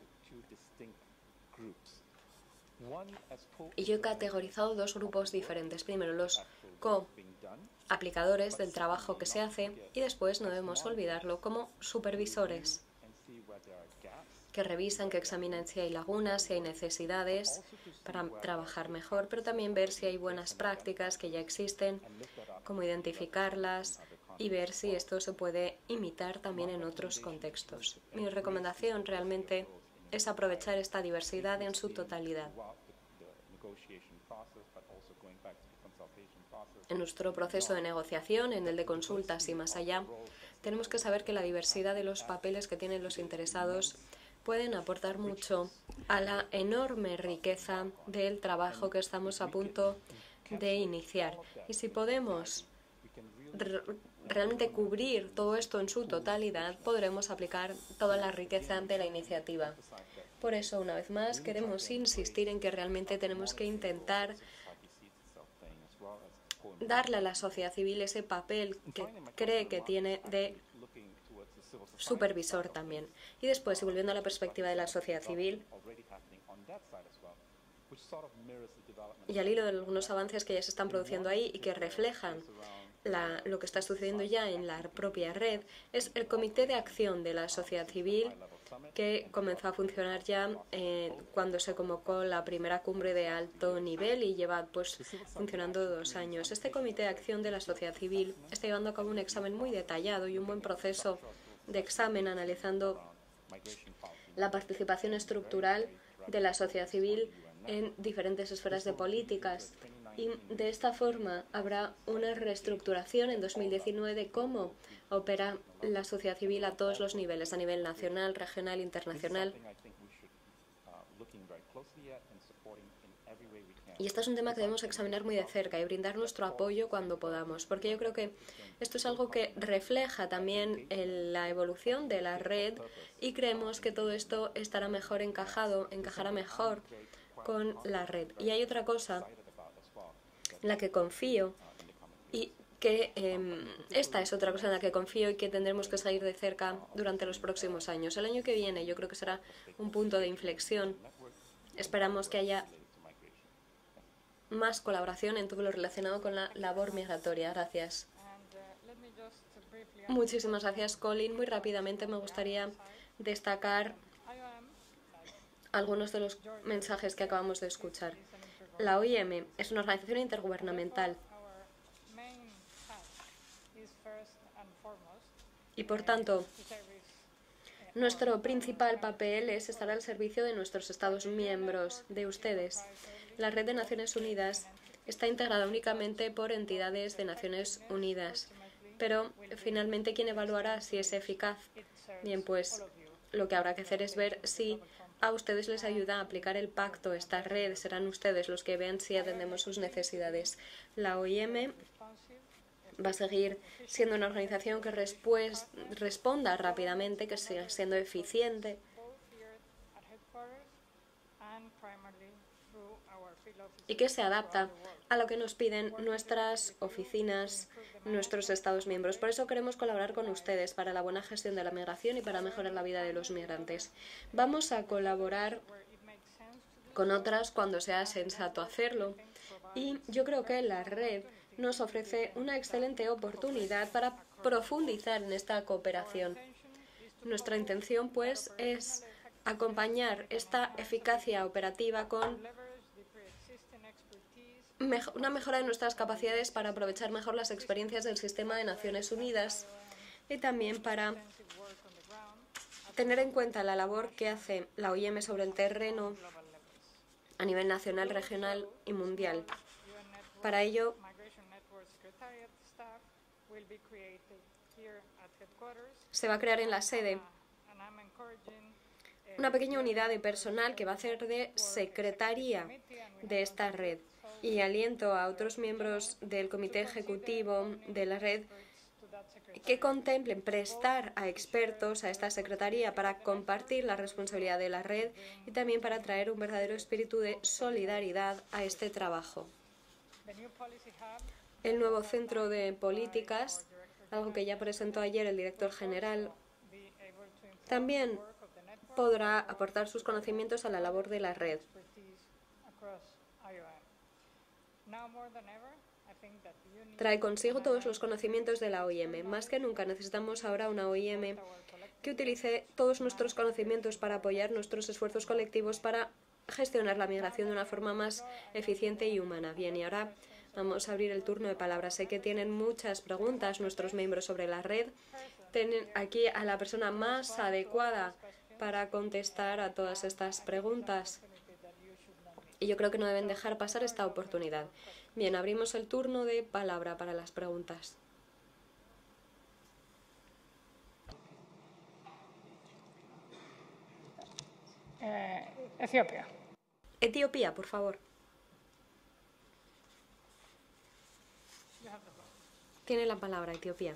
Y yo he categorizado dos grupos diferentes. Primero, los aplicadores del trabajo que se hace, y después, no debemos olvidarlo, como supervisores que revisan, que examinan si hay lagunas, si hay necesidades para trabajar mejor, pero también ver si hay buenas prácticas que ya existen, cómo identificarlas y ver si esto se puede imitar también en otros contextos. Mi recomendación realmente es aprovechar esta diversidad en su totalidad. En nuestro proceso de negociación, en el de consultas y más allá, tenemos que saber que la diversidad de los papeles que tienen los interesados pueden aportar mucho a la enorme riqueza del trabajo que estamos a punto de iniciar. Y si podemos realmente cubrir todo esto en su totalidad, podremos aplicar toda la riqueza de la iniciativa. Por eso, una vez más, queremos insistir en que realmente tenemos que intentar darle a la sociedad civil ese papel que cree que tiene de supervisor también. Y después, y volviendo a la perspectiva de la sociedad civil, y al hilo de algunos avances que ya se están produciendo ahí y que reflejan lo que está sucediendo ya en la propia red, es el Comité de Acción de la Sociedad Civil, que comenzó a funcionar ya cuando se convocó la primera cumbre de alto nivel y lleva funcionando 2 años. Este Comité de Acción de la Sociedad Civil está llevando a cabo un examen muy detallado y un buen proceso de examen analizando la participación estructural de la sociedad civil en diferentes esferas de políticas. Y de esta forma habrá una reestructuración en 2019 de cómo opera la sociedad civil a todos los niveles, a nivel nacional, regional, internacional. Y este es un tema que debemos examinar muy de cerca y brindar nuestro apoyo cuando podamos, porque yo creo que esto es algo que refleja también la evolución de la red, y creemos que todo esto estará mejor encajará mejor con la red. Y hay otra cosa en la que confío, y que esta es otra cosa en la que confío y que tendremos que seguir de cerca durante los próximos años. El año que viene yo creo que será un punto de inflexión. Esperamos que haya más colaboración en todo lo relacionado con la labor migratoria. Gracias. Muchísimas gracias, Colin. Muy rápidamente me gustaría destacar algunos de los mensajes que acabamos de escuchar. La OIM es una organización intergubernamental y, por tanto, nuestro principal papel es estar al servicio de nuestros Estados miembros, de ustedes. La Red de Naciones Unidas está integrada únicamente por entidades de Naciones Unidas, pero finalmente, ¿quién evaluará si es eficaz? Bien, pues lo que habrá que hacer es ver si a ustedes les ayuda a aplicar el pacto, esta red. Serán ustedes los que vean si atendemos sus necesidades. La OIM va a seguir siendo una organización que responda rápidamente, que siga siendo eficiente y que se adapta a lo que nos piden nuestras oficinas, nuestros Estados miembros. Por eso queremos colaborar con ustedes para la buena gestión de la migración y para mejorar la vida de los migrantes. Vamos a colaborar con otras cuando sea sensato hacerlo. Y yo creo que la red nos ofrece una excelente oportunidad para profundizar en esta cooperación. Nuestra intención, pues, es acompañar esta eficacia operativa con una mejora de nuestras capacidades para aprovechar mejor las experiencias del sistema de Naciones Unidas y también para tener en cuenta la labor que hace la OIM sobre el terreno a nivel nacional, regional y mundial. Para ello, se va a crear en la sede una pequeña unidad de personal que va a hacer de secretaría de esta red. Y aliento a otros miembros del comité ejecutivo de la red que contemplen prestar a expertos a esta secretaría para compartir la responsabilidad de la red y también para traer un verdadero espíritu de solidaridad a este trabajo. El nuevo centro de políticas, algo que ya presentó ayer el director general, también podrá aportar sus conocimientos a la labor de la red. Trae consigo todos los conocimientos de la OIM. Más que nunca necesitamos ahora una OIM que utilice todos nuestros conocimientos para apoyar nuestros esfuerzos colectivos para gestionar la migración de una forma más eficiente y humana. Bien, y ahora vamos a abrir el turno de palabras. Sé que tienen muchas preguntas nuestros miembros sobre la red. Tienen aquí a la persona más adecuada para contestar a todas estas preguntas. Y yo creo que no deben dejar pasar esta oportunidad. Bien, abrimos el turno de palabra para las preguntas. Etiopía. Etiopía, por favor. Tiene la palabra, Etiopía.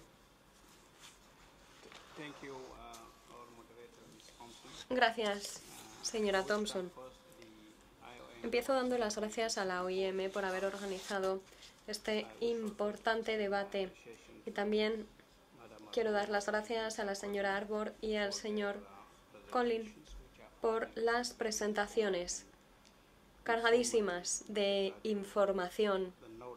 Gracias, señora Thompson. Empiezo dando las gracias a la OIM por haber organizado este importante debate y también quiero dar las gracias a la señora Arbor y al señor Collin por las presentaciones cargadísimas de información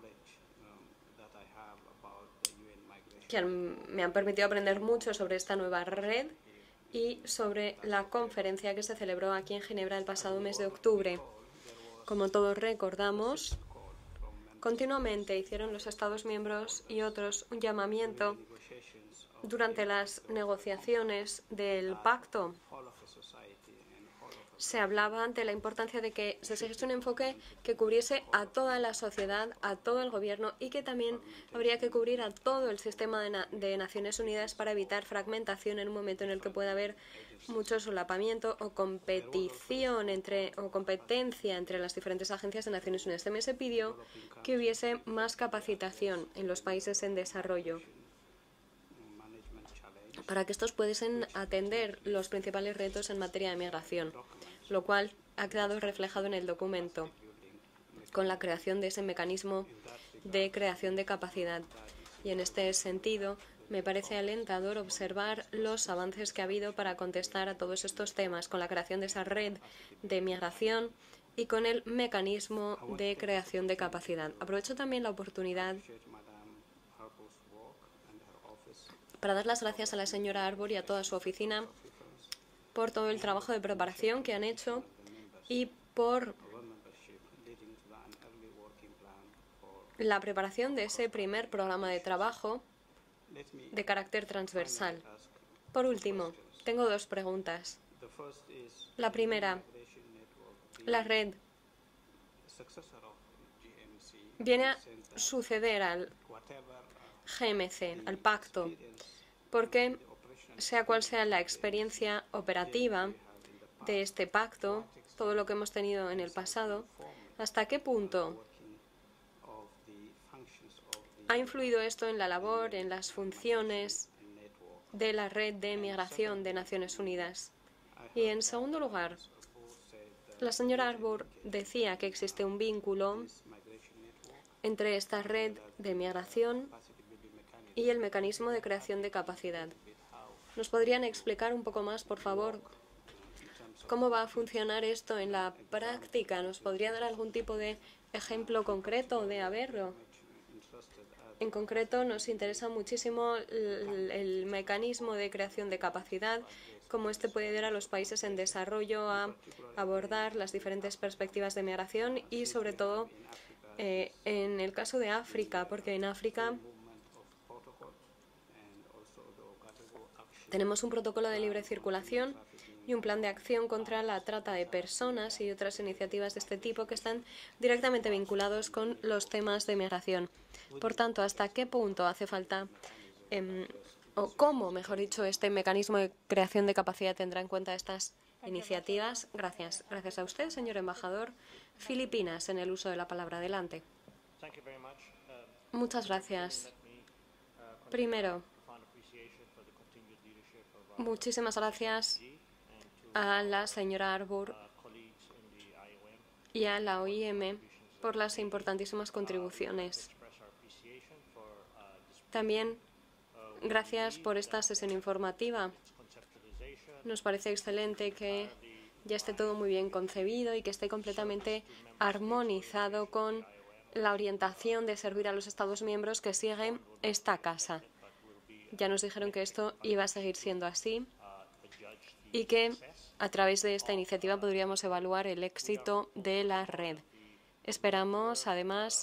que me han permitido aprender mucho sobre esta nueva red y sobre la conferencia que se celebró aquí en Ginebra el pasado mes de octubre. Como todos recordamos, continuamente hicieron los Estados miembros y otros un llamamiento durante las negociaciones del pacto. Se hablaba de la importancia de que se siguiese un enfoque que cubriese a toda la sociedad, a todo el gobierno y que también habría que cubrir a todo el sistema de Naciones Unidas para evitar fragmentación en un momento en el que pueda haber mucho solapamiento o competición o competencia entre las diferentes agencias de Naciones Unidas. También se pidió que hubiese más capacitación en los países en desarrollo para que estos pudiesen atender los principales retos en materia de migración, lo cual ha quedado reflejado en el documento con la creación de ese mecanismo de creación de capacidad. Y en este sentido, me parece alentador observar los avances que ha habido para contestar a todos estos temas, con la creación de esa red de migración y con el mecanismo de creación de capacidad. Aprovecho también la oportunidad para dar las gracias a la señora Arbor y a toda su oficina por todo el trabajo de preparación que han hecho y por la preparación de ese primer programa de trabajo de carácter transversal. Por último, tengo dos preguntas. La primera, la red viene a suceder al GMC, al pacto, porque sea cual sea la experiencia operativa de este pacto, todo lo que hemos tenido en el pasado, ¿hasta qué punto ha influido esto en la labor, en las funciones de la red de migración de Naciones Unidas? Y en segundo lugar, La señora Arbour decía que existe un vínculo entre esta red de migración y el mecanismo de creación de capacidad. ¿Nos podrían explicar un poco más, por favor, cómo va a funcionar esto en la práctica? ¿Nos podría dar algún tipo de ejemplo concreto de haberlo? En concreto, nos interesa muchísimo el mecanismo de creación de capacidad, cómo este puede ayudar a los países en desarrollo a abordar las diferentes perspectivas de migración y, sobre todo, en el caso de África, porque en África tenemos un protocolo de libre circulación y un plan de acción contra la trata de personas y otras iniciativas de este tipo que están directamente vinculados con los temas de migración. Por tanto, ¿hasta qué punto hace falta, o cómo, mejor dicho, este mecanismo de creación de capacidad tendrá en cuenta estas iniciativas? Gracias. Gracias a usted, señor embajador. Filipinas, en el uso de la palabra. Adelante. Muchas gracias. Primero, muchísimas gracias a la señora Arbour y a la OIM por las importantísimas contribuciones. También gracias por esta sesión informativa. Nos parece excelente que ya esté todo muy bien concebido y que esté completamente armonizado con la orientación de servir a los Estados miembros que siguen esta casa. Ya nos dijeron que esto iba a seguir siendo así y que a través de esta iniciativa podríamos evaluar el éxito de la red. Esperamos, además,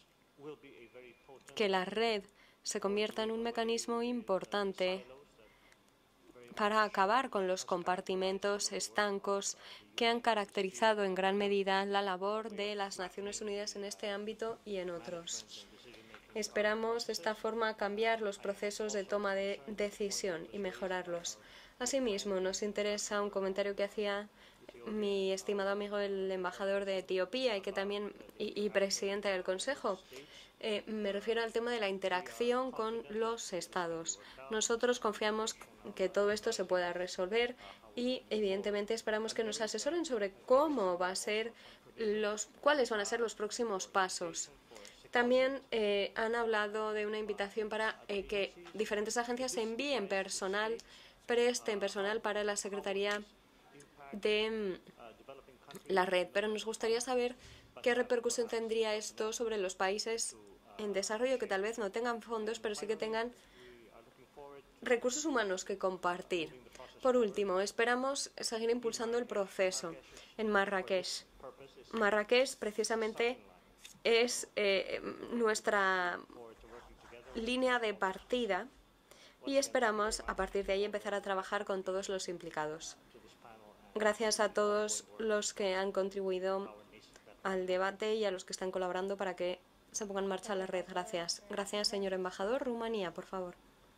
que la red se convierta en un mecanismo importante para acabar con los compartimentos estancos que han caracterizado en gran medida la labor de las Naciones Unidas en este ámbito y en otros. Esperamos de esta forma cambiar los procesos de toma de decisión y mejorarlos. Asimismo, nos interesa un comentario que hacía mi estimado amigo el embajador de Etiopía y que también y presidente del Consejo. Me refiero al tema de la interacción con los estados. Nosotros confiamos que todo esto se pueda resolver y, evidentemente, esperamos que nos asesoren sobre cómo va a ser cuáles van a ser los próximos pasos. También han hablado de una invitación para que diferentes agencias envíen personal, presten personal para la Secretaría de la red. Pero nos gustaría saber qué repercusión tendría esto sobre los países en desarrollo que tal vez no tengan fondos, pero sí que tengan recursos humanos que compartir. Por último, esperamos seguir impulsando el proceso en Marrakech. Marrakech, precisamente, es nuestra línea de partida y esperamos, a partir de ahí, empezar a trabajar con todos los implicados. Gracias a todos los que han contribuido al debate y a los que están colaborando para que se ponga en marcha la red. Gracias. Gracias, señor embajador. Rumanía, por favor.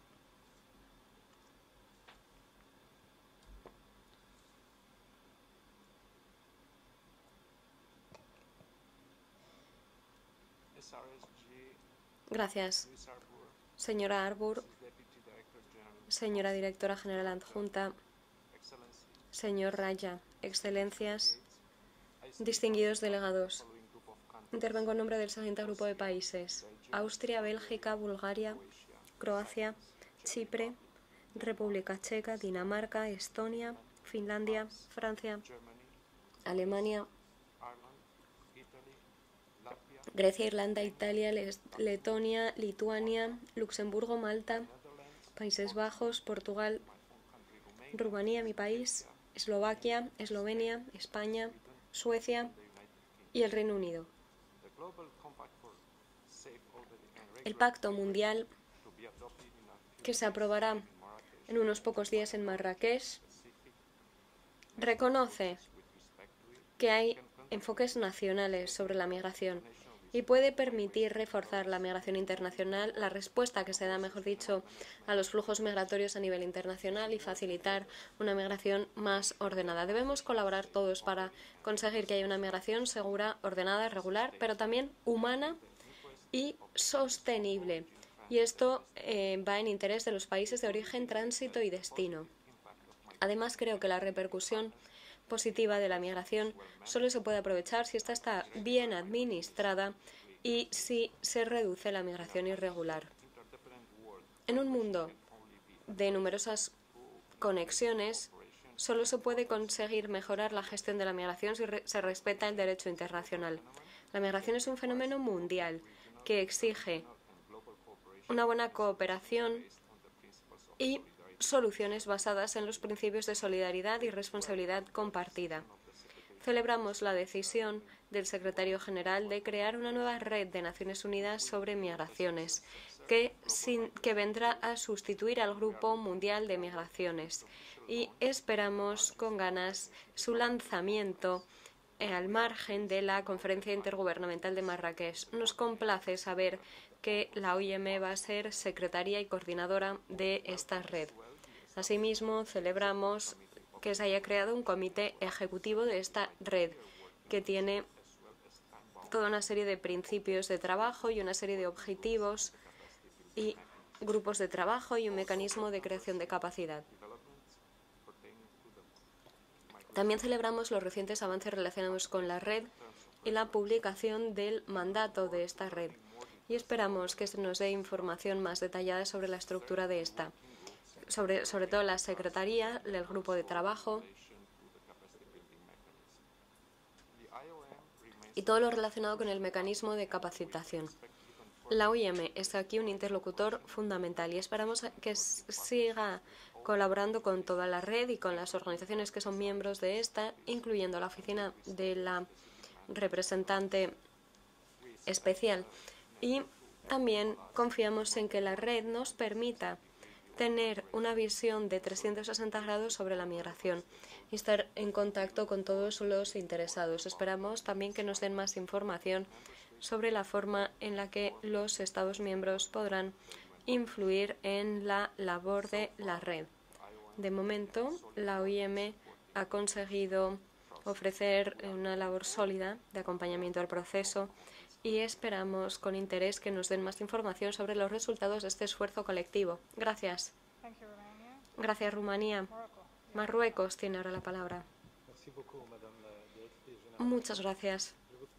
Gracias, señora Arbour, señora directora general adjunta, señor Raya, excelencias, distinguidos delegados. Intervengo en nombre del siguiente grupo de países: Austria, Bélgica, Bulgaria, Croacia, Chipre, República Checa, Dinamarca, Estonia, Finlandia, Francia, Alemania, Grecia, Irlanda, Italia, Letonia, Lituania, Luxemburgo, Malta, Países Bajos, Portugal, Rumanía, mi país, Eslovaquia, Eslovenia, España, Suecia y el Reino Unido. El Pacto Mundial, que se aprobará en unos pocos días en Marrakech, reconoce que hay enfoques nacionales sobre la migración y puede permitir reforzar la migración internacional, la respuesta que se da, mejor dicho, a los flujos migratorios a nivel internacional y facilitar una migración más ordenada. Debemos colaborar todos para conseguir que haya una migración segura, ordenada, regular, pero también humana y sostenible. Y esto va en interés de los países de origen, tránsito y destino. Además, creo que la repercusión positiva de la migración solo se puede aprovechar si ésta está bien administrada y si se reduce la migración irregular. En un mundo de numerosas conexiones, solo se puede conseguir mejorar la gestión de la migración si se respeta el derecho internacional. La migración es un fenómeno mundial que exige una buena cooperación y soluciones basadas en los principios de solidaridad y responsabilidad compartida. Celebramos la decisión del secretario general de crear una nueva red de Naciones Unidas sobre migraciones, que vendrá a sustituir al Grupo Mundial de Migraciones. Y esperamos con ganas su lanzamiento al margen de la Conferencia Intergubernamental de Marrakech. Nos complace saber que la OIM va a ser secretaria y coordinadora de esta red. Asimismo, celebramos que se haya creado un comité ejecutivo de esta red, que tiene toda una serie de principios de trabajo y una serie de objetivos y grupos de trabajo y un mecanismo de creación de capacidad. También celebramos los recientes avances relacionados con la red y la publicación del mandato de esta red. Y esperamos que se nos dé información más detallada sobre la estructura de esta, sobre todo la secretaría, el grupo de trabajo y todo lo relacionado con el mecanismo de capacitación. La OIM es aquí un interlocutor fundamental y esperamos que siga colaborando con toda la red y con las organizaciones que son miembros de esta, incluyendo la oficina de la representante especial. Y también confiamos en que la red nos permita tener una visión de 360 grados sobre la migración y estar en contacto con todos los interesados. Esperamos también que nos den más información sobre la forma en la que los Estados miembros podrán influir en la labor de la red. De momento, la OIM ha conseguido ofrecer una labor sólida de acompañamiento al proceso y esperamos con interés que nos den más información sobre los resultados de este esfuerzo colectivo. Gracias. Gracias, Rumanía. Marruecos tiene ahora la palabra. Muchas gracias.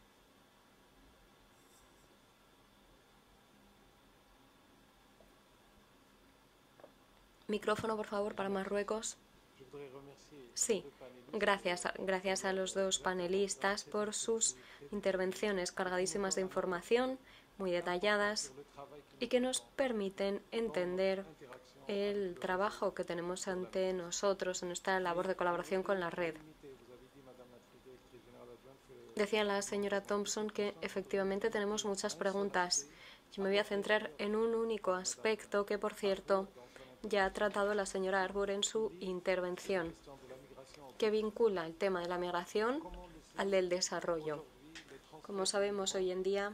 Micrófono, por favor, para Marruecos. Sí, gracias a los dos panelistas por sus intervenciones cargadísimas de información, muy detalladas y que nos permiten entender el trabajo que tenemos ante nosotros en esta labor de colaboración con la red. Decía la señora Thompson que efectivamente tenemos muchas preguntas. Yo me voy a centrar en un único aspecto que, por cierto, ya ha tratado la señora Arbour en su intervención, que vincula el tema de la migración al del desarrollo. Como sabemos hoy en día,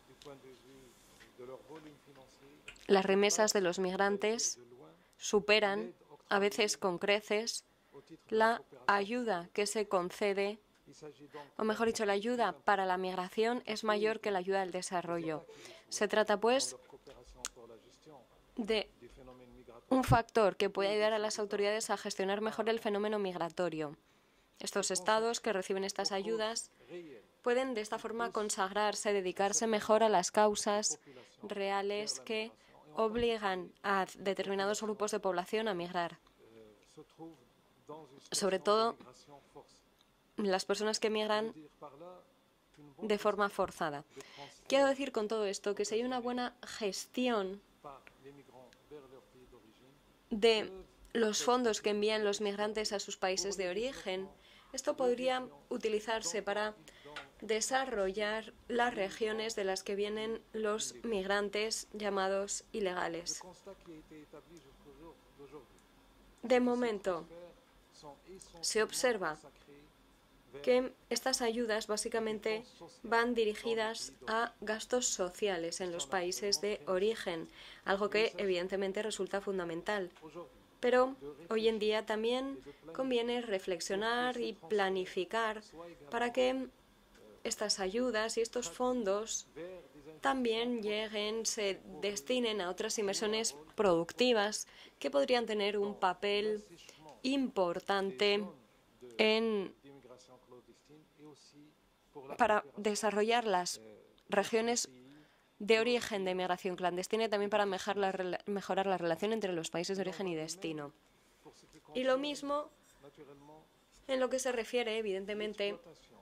las remesas de los migrantes superan, a veces con creces, la ayuda que se concede, o mejor dicho, la ayuda para la migración es mayor que la ayuda al desarrollo. Se trata, pues, de un factor que puede ayudar a las autoridades a gestionar mejor el fenómeno migratorio. Estos estados que reciben estas ayudas pueden de esta forma consagrarse, dedicarse mejor a las causas reales que obligan a determinados grupos de población a migrar. Sobre todo las personas que migran de forma forzada. Quiero decir con todo esto que si hay una buena gestión de los fondos que envían los migrantes a sus países de origen, esto podría utilizarse para desarrollar las regiones de las que vienen los migrantes llamados ilegales. De momento, se observa que estas ayudas básicamente van dirigidas a gastos sociales en los países de origen, algo que evidentemente resulta fundamental. Pero hoy en día también conviene reflexionar y planificar para que estas ayudas y estos fondos también lleguen, se destinen a otras inversiones productivas que podrían tener un papel importante en para desarrollar las regiones de origen de migración clandestina y también para mejorar la relación entre los países de origen y destino. Y lo mismo en lo que se refiere, evidentemente,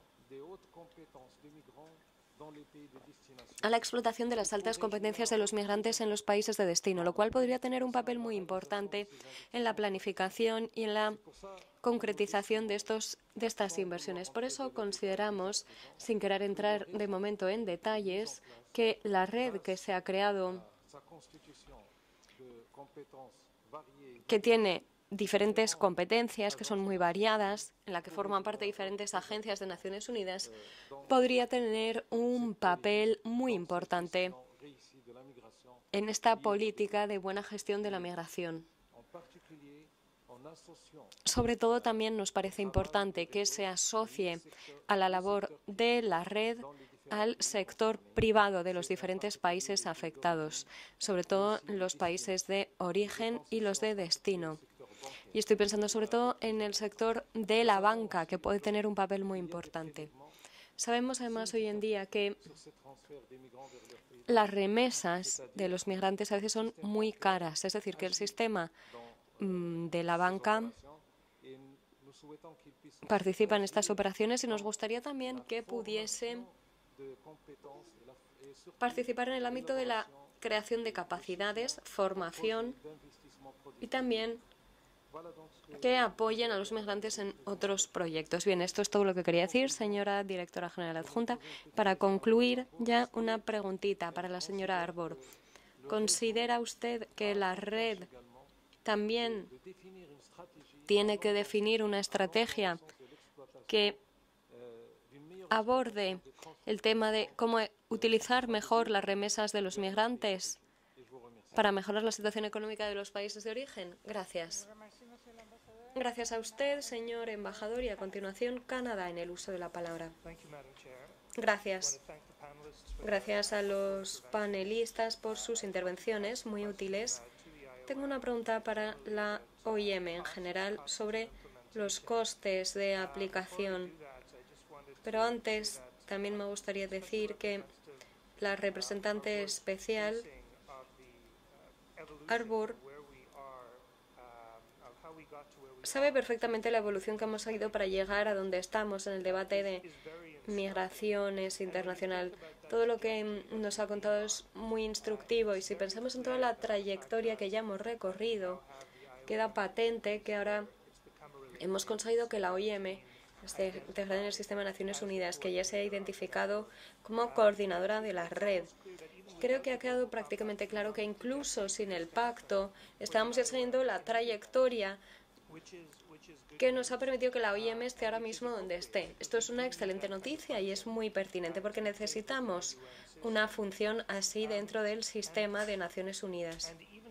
a la explotación de las altas competencias de los migrantes en los países de destino, lo cual podría tener un papel muy importante en la planificación y en la concretización de estas inversiones. Por eso consideramos, sin querer entrar de momento en detalles, que la red que se ha creado, que tiene diferentes competencias que son muy variadas, en la que forman parte diferentes agencias de Naciones Unidas, podría tener un papel muy importante en esta política de buena gestión de la migración. Sobre todo, también nos parece importante que se asocie a la labor de la red al sector privado de los diferentes países afectados, sobre todo los países de origen y los de destino. Y estoy pensando sobre todo en el sector de la banca, que puede tener un papel muy importante. Sabemos además hoy en día que las remesas de los migrantes a veces son muy caras, es decir, que el sistema de la banca participa en estas operaciones y nos gustaría también que pudiese participar en el ámbito de la creación de capacidades, formación y también que apoyen a los migrantes en otros proyectos. Bien, esto es todo lo que quería decir, señora directora general adjunta. Para concluir, ya una preguntita para la señora Arbor. ¿Considera usted que la red también tiene que definir una estrategia que aborde el tema de cómo utilizar mejor las remesas de los migrantes para mejorar la situación económica de los países de origen? Gracias. Gracias a usted, señor embajador, y a continuación Canadá en el uso de la palabra. Gracias. Gracias a los panelistas por sus intervenciones muy útiles. Tengo una pregunta para la OIM en general sobre los costes de aplicación. Pero antes también me gustaría decir que la representante especial, Arbor, sabe perfectamente la evolución que hemos seguido para llegar a donde estamos en el debate de migraciones internacional. Todo lo que nos ha contado es muy instructivo y si pensamos en toda la trayectoria que ya hemos recorrido, queda patente que ahora hemos conseguido que la OIM esté integrada en el sistema de Naciones Unidas, que ya se ha identificado como coordinadora de la red. Creo que ha quedado prácticamente claro que incluso sin el pacto estábamos ya siguiendo la trayectoria que nos ha permitido que la OIM esté ahora mismo donde esté. Esto es una excelente noticia y es muy pertinente porque necesitamos una función así dentro del sistema de Naciones Unidas.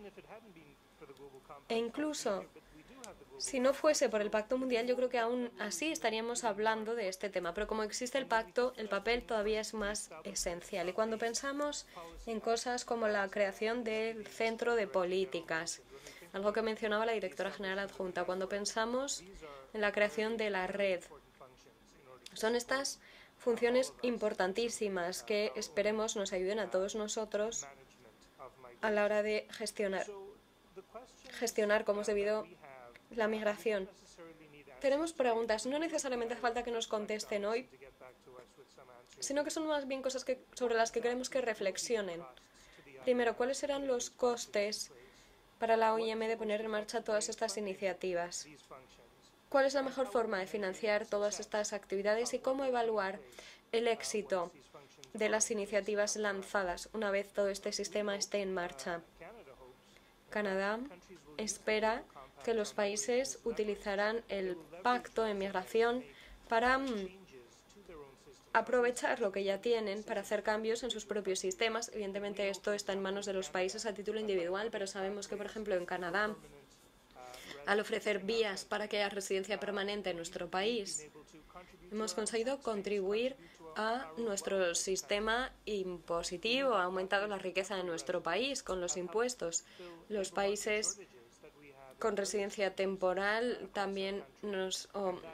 E incluso si no fuese por el Pacto Mundial, yo creo que aún así estaríamos hablando de este tema. Pero como existe el pacto, el papel todavía es más esencial. Y cuando pensamos en cosas como la creación del Centro de Políticas, algo que mencionaba la directora general adjunta, cuando pensamos en la creación de la red, son estas funciones importantísimas que esperemos nos ayuden a todos nosotros a la hora de gestionar como es debido la migración. Tenemos preguntas. No necesariamente hace falta que nos contesten hoy, sino que son más bien cosas sobre las que queremos que reflexionen. Primero, ¿cuáles serán los costes para la OIM de poner en marcha todas estas iniciativas? ¿Cuál es la mejor forma de financiar todas estas actividades y cómo evaluar el éxito de las iniciativas lanzadas una vez todo este sistema esté en marcha? Canadá espera que los países utilizarán el pacto de migración para aprovechar lo que ya tienen para hacer cambios en sus propios sistemas. Evidentemente esto está en manos de los países a título individual, pero sabemos que, por ejemplo, en Canadá, al ofrecer vías para que haya residencia permanente en nuestro país, hemos conseguido contribuir a nuestro sistema impositivo, ha aumentado la riqueza de nuestro país con los impuestos. Los países con residencia temporal también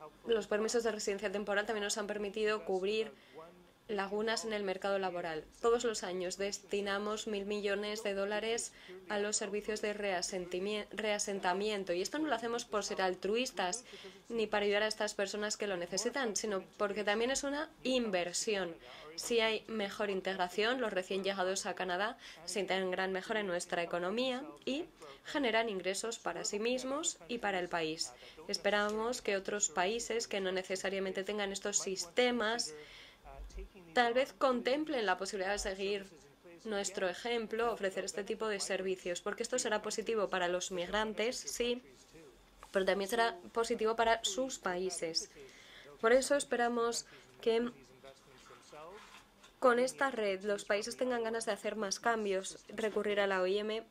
los permisos de residencia temporal también nos han permitido cubrir lagunas en el mercado laboral. Todos los años destinamos 1.000 millones de dólares a los servicios de reasentamiento. Y esto no lo hacemos por ser altruistas ni para ayudar a estas personas que lo necesitan, sino porque también es una inversión. Si hay mejor integración, los recién llegados a Canadá se integran mejor en nuestra economía y generan ingresos para sí mismos y para el país. Esperamos que otros países que no necesariamente tengan estos sistemas tal vez contemplen la posibilidad de seguir nuestro ejemplo, ofrecer este tipo de servicios, porque esto será positivo para los migrantes, sí, pero también será positivo para sus países. Por eso esperamos que con esta red los países tengan ganas de hacer más cambios, recurrir a la OIM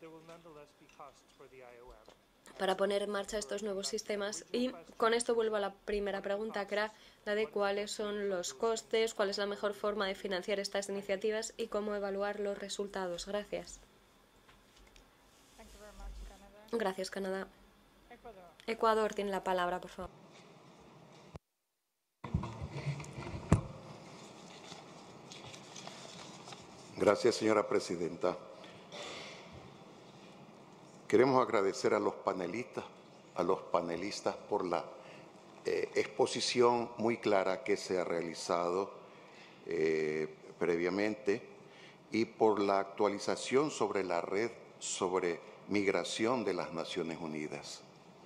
para poner en marcha estos nuevos sistemas. Y con esto vuelvo a la primera pregunta, que era la de cuáles son los costes, cuál es la mejor forma de financiar estas iniciativas y cómo evaluar los resultados. Gracias. Gracias, Canadá. Ecuador tiene la palabra, por favor. Gracias, señora presidenta. Queremos agradecer a los panelistas por la exposición muy clara que se ha realizado previamente y por la actualización sobre la red sobre migración de las Naciones Unidas.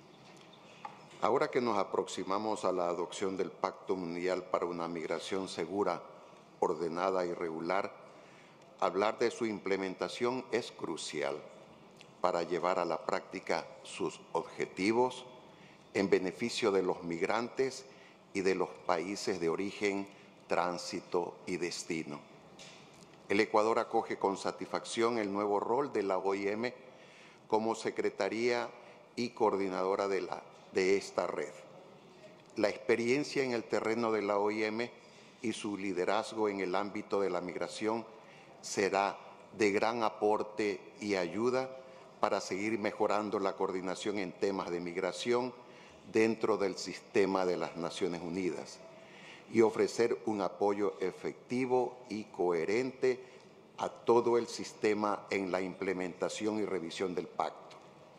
Ahora que nos aproximamos a la adopción del Pacto Mundial para una Migración Segura, Ordenada y Regular, hablar de su implementación es crucial para llevar a la práctica sus objetivos en beneficio de los migrantes y de los países de origen, tránsito y destino. El Ecuador acoge con satisfacción el nuevo rol de la OIM como secretaría y coordinadora de esta red. La experiencia en el terreno de la OIM y su liderazgo en el ámbito de la migración será de gran aporte y ayuda para seguir mejorando la coordinación en temas de migración dentro del sistema de las Naciones Unidas y ofrecer un apoyo efectivo y coherente a todo el sistema en la implementación y revisión del pacto.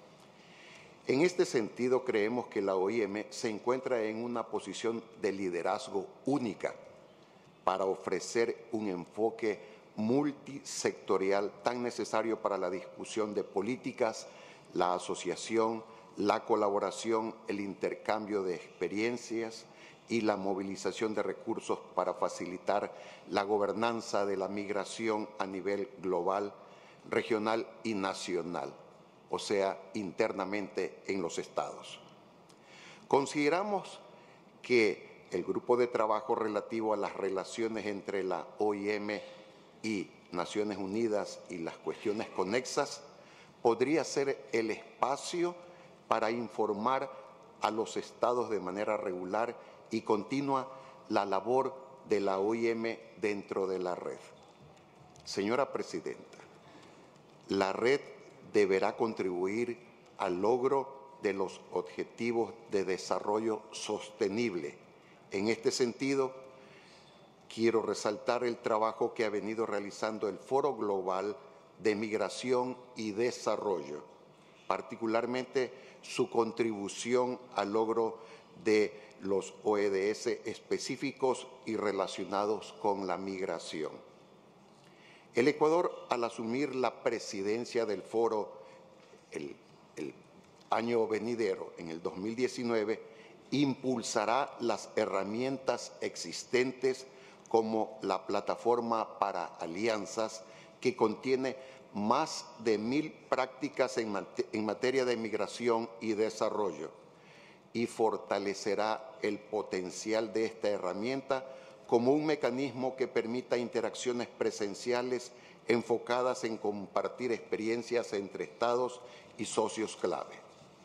En este sentido, creemos que la OIM se encuentra en una posición de liderazgo única para ofrecer un enfoque multisectorial tan necesario para la discusión de políticas, la asociación, la colaboración, el intercambio de experiencias y la movilización de recursos para facilitar la gobernanza de la migración a nivel global, regional y nacional, o sea, internamente en los estados. Consideramos que el grupo de trabajo relativo a las relaciones entre la OIM y Naciones Unidas y las cuestiones conexas podría ser el espacio para informar a los estados de manera regular y continua la labor de la OIM dentro de la red. Señora Presidenta, la red deberá contribuir al logro de los objetivos de desarrollo sostenible. En este sentido, quiero resaltar el trabajo que ha venido realizando el Foro Global de Migración y Desarrollo, particularmente su contribución al logro de los ODS específicos y relacionados con la migración. El Ecuador, al asumir la presidencia del foro el año venidero, en el 2019, impulsará las herramientas existentes como la plataforma para alianzas, que contiene más de 1.000 prácticas en materia de migración y desarrollo, y fortalecerá el potencial de esta herramienta como un mecanismo que permita interacciones presenciales enfocadas en compartir experiencias entre estados y socios clave.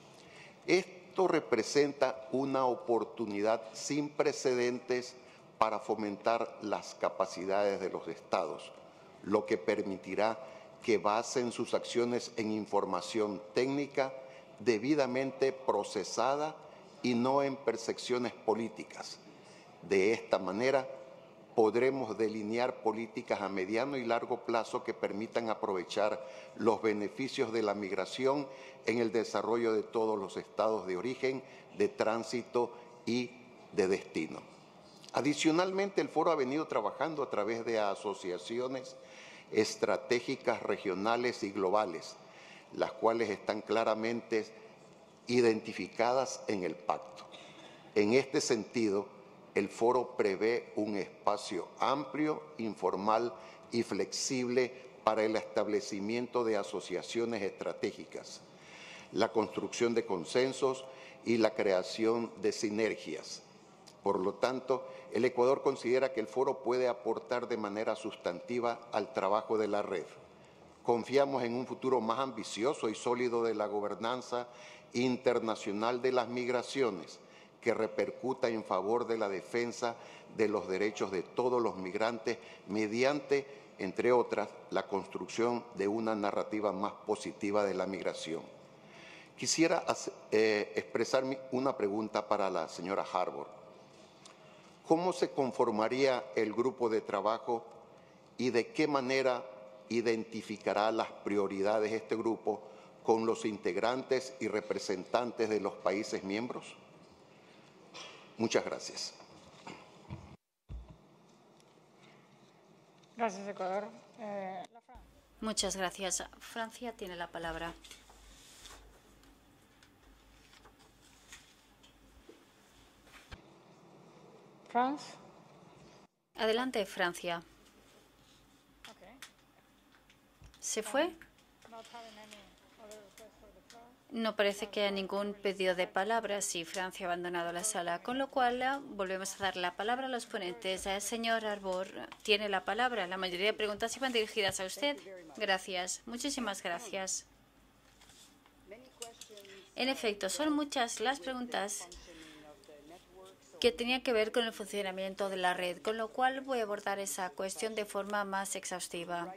Esto representa una oportunidad sin precedentes para fomentar las capacidades de los estados, lo que permitirá que basen sus acciones en información técnica debidamente procesada y no en percepciones políticas. De esta manera, podremos delinear políticas a mediano y largo plazo que permitan aprovechar los beneficios de la migración en el desarrollo de todos los estados de origen, de tránsito y de destino. Adicionalmente, el foro ha venido trabajando a través de asociaciones estratégicas regionales y globales, las cuales están claramente identificadas en el pacto. En este sentido, el foro prevé un espacio amplio, informal y flexible para el establecimiento de asociaciones estratégicas, la construcción de consensos y la creación de sinergias. Por lo tanto, el Ecuador considera que el foro puede aportar de manera sustantiva al trabajo de la red. Confiamos en un futuro más ambicioso y sólido de la gobernanza internacional de las migraciones, que repercuta en favor de la defensa de los derechos de todos los migrantes mediante, entre otras, la construcción de una narrativa más positiva de la migración. Quisiera expresar una pregunta para la señora Harbour. ¿Cómo se conformaría el grupo de trabajo y de qué manera identificará las prioridades de este grupo con los integrantes y representantes de los países miembros? Muchas gracias. Gracias, Ecuador. Muchas gracias. Francia tiene la palabra. France. Adelante, Francia. ¿Se fue? No parece que haya ningún pedido de palabra. Sí, Francia ha abandonado la sala, con lo cual volvemos a dar la palabra a los ponentes. El señor Harbour tiene la palabra. La mayoría de preguntas iban dirigidas a usted. Gracias. Muchísimas gracias. En efecto, son muchas las preguntas que tenían que ver con el funcionamiento de la red, con lo cual voy a abordar esa cuestión de forma más exhaustiva.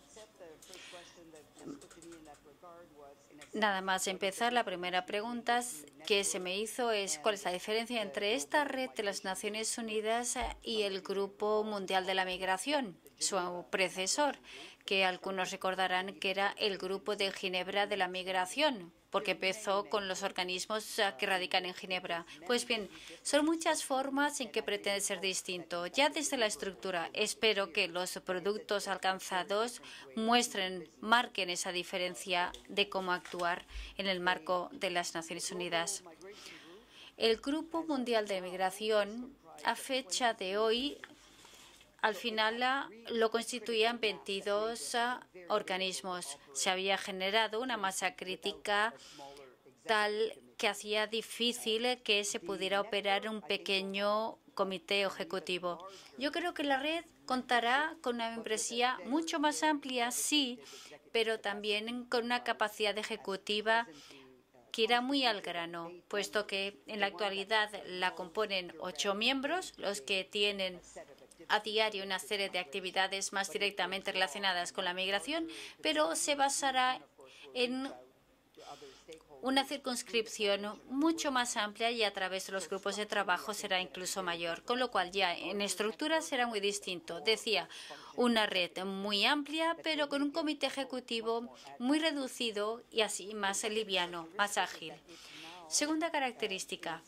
Nada más empezar, la primera pregunta que se me hizo es ¿cuál es la diferencia entre esta red de las Naciones Unidas y el Grupo Mundial de la Migración, su predecesor, que algunos recordarán que era el Grupo de Ginebra de la Migración, porque empezó con los organismos que radican en Ginebra? Pues bien, son muchas formas en que pretende ser distinto. Ya desde la estructura, espero que los productos alcanzados marquen esa diferencia de cómo actuar en el marco de las Naciones Unidas. El Grupo Mundial de Migración, a fecha de hoy, al final lo constituían 22 organismos. Se había generado una masa crítica tal que hacía difícil que se pudiera operar un pequeño comité ejecutivo. Yo creo que la red contará con una membresía mucho más amplia, sí, pero también con una capacidad ejecutiva que irá muy al grano, puesto que en la actualidad la componen 8 miembros, los que tienen a diario una serie de actividades más directamente relacionadas con la migración, pero se basará en una circunscripción mucho más amplia y a través de los grupos de trabajo será incluso mayor, con lo cual ya en estructura será muy distinto. Decía, una red muy amplia, pero con un comité ejecutivo muy reducido y así más liviano, más ágil. Segunda característica.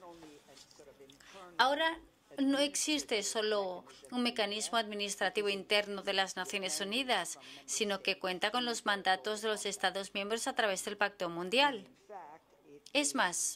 Ahora no existe solo un mecanismo administrativo interno de las Naciones Unidas, sino que cuenta con los mandatos de los Estados miembros a través del Pacto Mundial. Es más,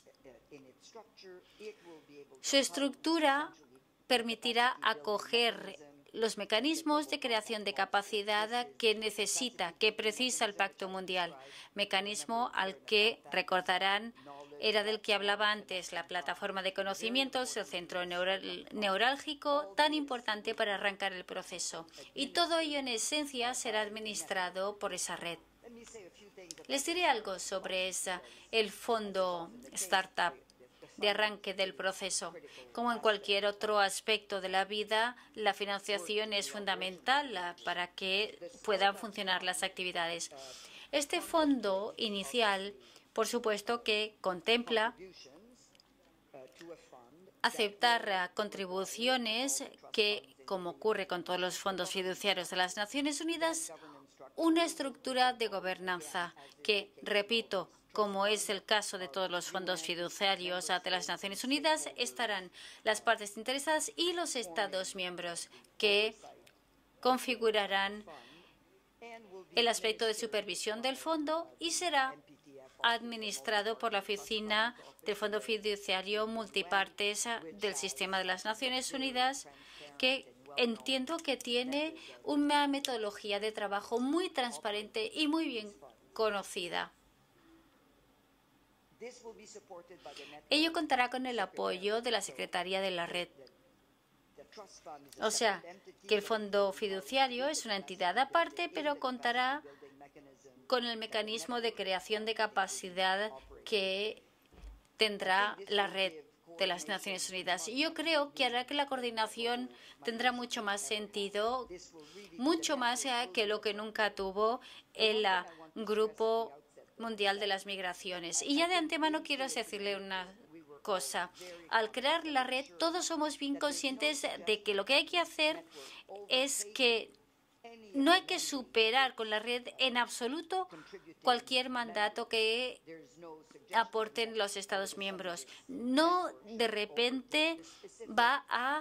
su estructura permitirá acoger los mecanismos de creación de capacidad que precisa el Pacto Mundial, mecanismo al que, recordarán, era del que hablaba antes, la plataforma de conocimientos, el centro neurálgico, tan importante para arrancar el proceso. Y todo ello, en esencia, será administrado por esa red. Les diré algo sobre el fondo Startup de arranque del proceso. Como en cualquier otro aspecto de la vida, la financiación es fundamental para que puedan funcionar las actividades. Este fondo inicial, por supuesto, que contempla aceptar contribuciones que, como ocurre con todos los fondos fiduciarios de las Naciones Unidas, una estructura de gobernanza que, repito, como es el caso de todos los fondos fiduciarios de las Naciones Unidas, estarán las partes interesadas y los Estados miembros que configurarán el aspecto de supervisión del fondo y será administrado por la Oficina del Fondo Fiduciario Multipartes del Sistema de las Naciones Unidas, que entiendo que tiene una metodología de trabajo muy transparente y muy bien conocida. Ello contará con el apoyo de la Secretaría de la Red. O sea, que el fondo fiduciario es una entidad aparte, pero contará con el mecanismo de creación de capacidad que tendrá la Red de las Naciones Unidas. Y yo creo que hará que la coordinación tendrá mucho más sentido, mucho más que lo que nunca tuvo el Grupo Mundial de las Migraciones. Y ya de antemano quiero decirle una cosa. Al crear la red, todos somos bien conscientes de que lo que hay que hacer es que no hay que superar con la red en absoluto cualquier mandato que aporten los Estados miembros. No de repente va a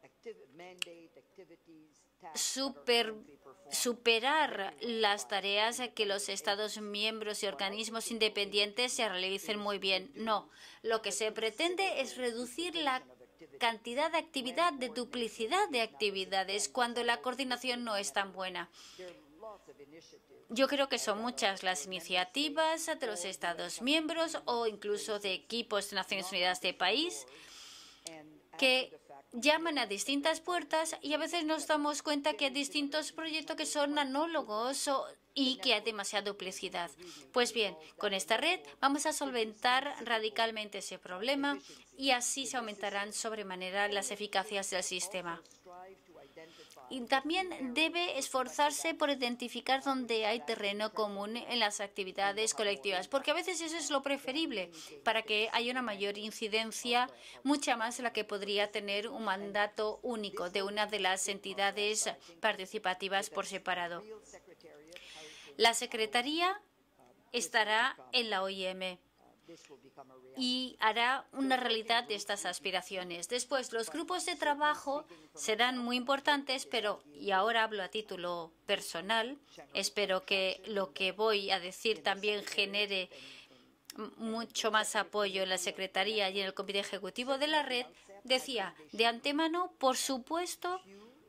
superar las tareas que los Estados miembros y organismos independientes se realicen muy bien. No, lo que se pretende es reducir la cantidad de actividad, de duplicidad de actividades, cuando la coordinación no es tan buena. Yo creo que son muchas las iniciativas de los Estados miembros o incluso de equipos de Naciones Unidas de país que llaman a distintas puertas y a veces nos damos cuenta que hay distintos proyectos que son análogos y que hay demasiada duplicidad. Pues bien, con esta red vamos a solventar radicalmente ese problema y así se aumentarán sobremanera las eficacias del sistema. Y también debe esforzarse por identificar dónde hay terreno común en las actividades colectivas, porque a veces eso es lo preferible para que haya una mayor incidencia, mucha más de la que podría tener un mandato único de una de las entidades participativas por separado. La Secretaría estará en la OIM y hará una realidad de estas aspiraciones. Después, los grupos de trabajo serán muy importantes, pero, y ahora hablo a título personal, espero que lo que voy a decir también genere mucho más apoyo en la Secretaría y en el Comité Ejecutivo de la Red. Decía, de antemano, por supuesto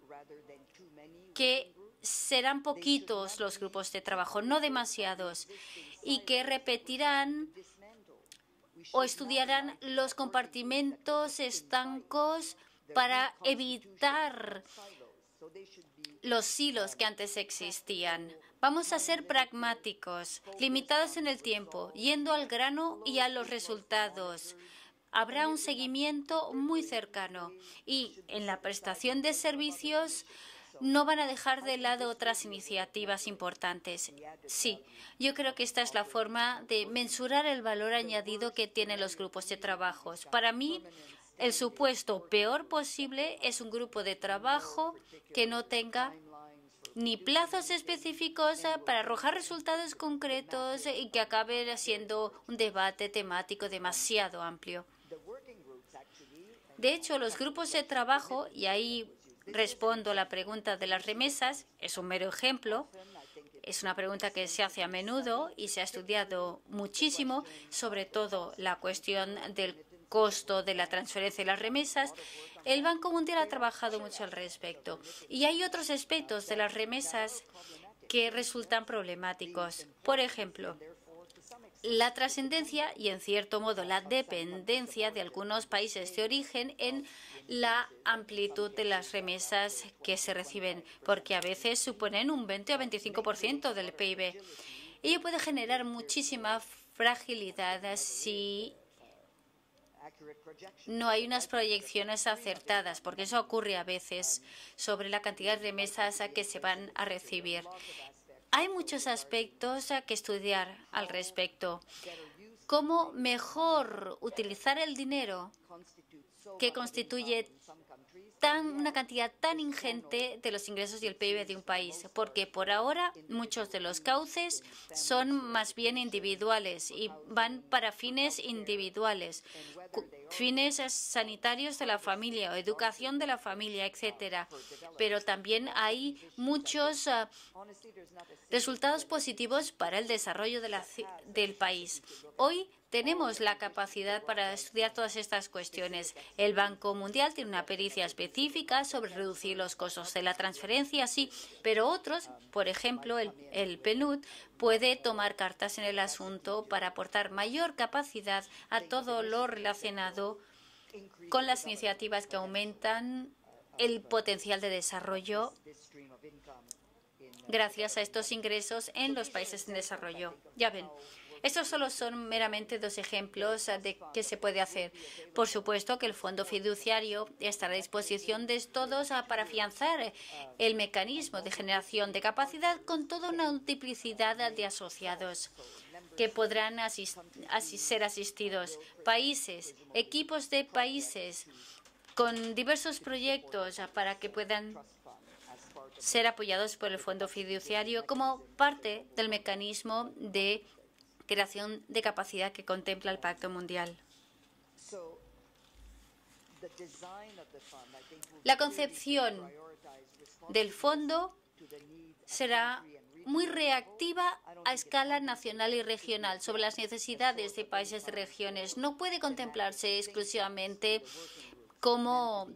que serán poquitos los grupos de trabajo, no demasiados, y que repetirán o estudiarán los compartimentos estancos para evitar los silos que antes existían. Vamos a ser pragmáticos, limitados en el tiempo, yendo al grano y a los resultados. Habrá un seguimiento muy cercano y en la prestación de servicios no van a dejar de lado otras iniciativas importantes. Sí, yo creo que esta es la forma de mensurar el valor añadido que tienen los grupos de trabajo. Para mí, el supuesto peor posible es un grupo de trabajo que no tenga ni plazos específicos para arrojar resultados concretos y que acabe siendo un debate temático demasiado amplio. De hecho, los grupos de trabajo, y ahí respondo a la pregunta de las remesas, es un mero ejemplo, es una pregunta que se hace a menudo y se ha estudiado muchísimo, sobre todo la cuestión del costo de la transferencia de las remesas. El Banco Mundial ha trabajado mucho al respecto. Y hay otros aspectos de las remesas que resultan problemáticos. Por ejemplo, la trascendencia y, en cierto modo, la dependencia de algunos países de origen en la amplitud de las remesas que se reciben, porque a veces suponen un 20 o 25% del PIB. Ello puede generar muchísima fragilidad si no hay unas proyecciones acertadas, porque eso ocurre a veces sobre la cantidad de remesas que se van a recibir. Hay muchos aspectos que estudiar al respecto. cómo mejor utilizar el dinero que constituye una cantidad tan ingente de los ingresos y el PIB de un país, porque por ahora muchos de los cauces son más bien individuales y van para fines individuales, fines sanitarios de la familia o educación de la familia, etcétera. Pero también hay muchos resultados positivos para el desarrollo del país. Hoy tenemos la capacidad para estudiar todas estas cuestiones. El Banco Mundial tiene una pericia específica sobre reducir los costos de la transferencia, sí, pero otros, por ejemplo, el PNUD, puede tomar cartas en el asunto para aportar mayor capacidad a todo lo relacionado con las iniciativas que aumentan el potencial de desarrollo gracias a estos ingresos en los países en desarrollo. Ya ven. Estos solo son meramente dos ejemplos de qué se puede hacer. Por supuesto que el Fondo Fiduciario estará a disposición de todos para afianzar el mecanismo de generación de capacidad con toda una multiplicidad de asociados que podrán ser asistidos. Países, equipos de países con diversos proyectos para que puedan ser apoyados por el Fondo Fiduciario como parte del mecanismo de creación de capacidad que contempla el Pacto Mundial. La concepción del fondo será muy reactiva a escala nacional y regional sobre las necesidades de países y regiones. No puede contemplarse exclusivamente como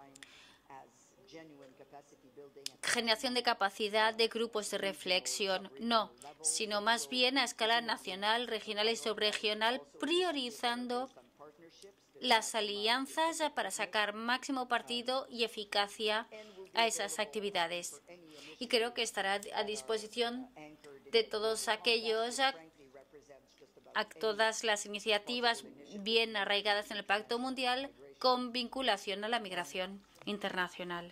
generación de capacidad de grupos de reflexión, no, sino más bien a escala nacional, regional y subregional, priorizando las alianzas para sacar máximo partido y eficacia a esas actividades. Y creo que estará a disposición de todos aquellos, a todas las iniciativas bien arraigadas en el Pacto Mundial con vinculación a la migración internacional.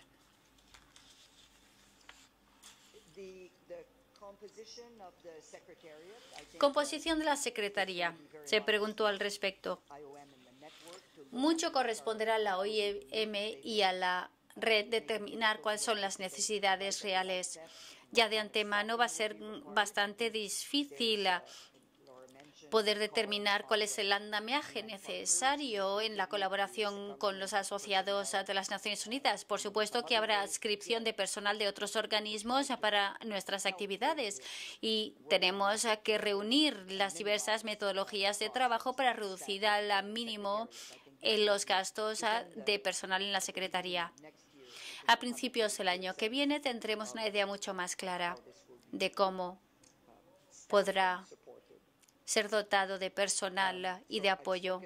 Composición de la Secretaría. Se preguntó al respecto. Mucho corresponderá a la OIM y a la red determinar cuáles son las necesidades reales. Ya de antemano va a ser bastante difícil poder determinar cuál es el andamiaje necesario en la colaboración con los asociados de las Naciones Unidas. Por supuesto que habrá adscripción de personal de otros organismos para nuestras actividades y tenemos que reunir las diversas metodologías de trabajo para reducir al mínimo los gastos de personal en la Secretaría. A principios del año que viene tendremos una idea mucho más clara de cómo podrá ser dotado de personal y de apoyo.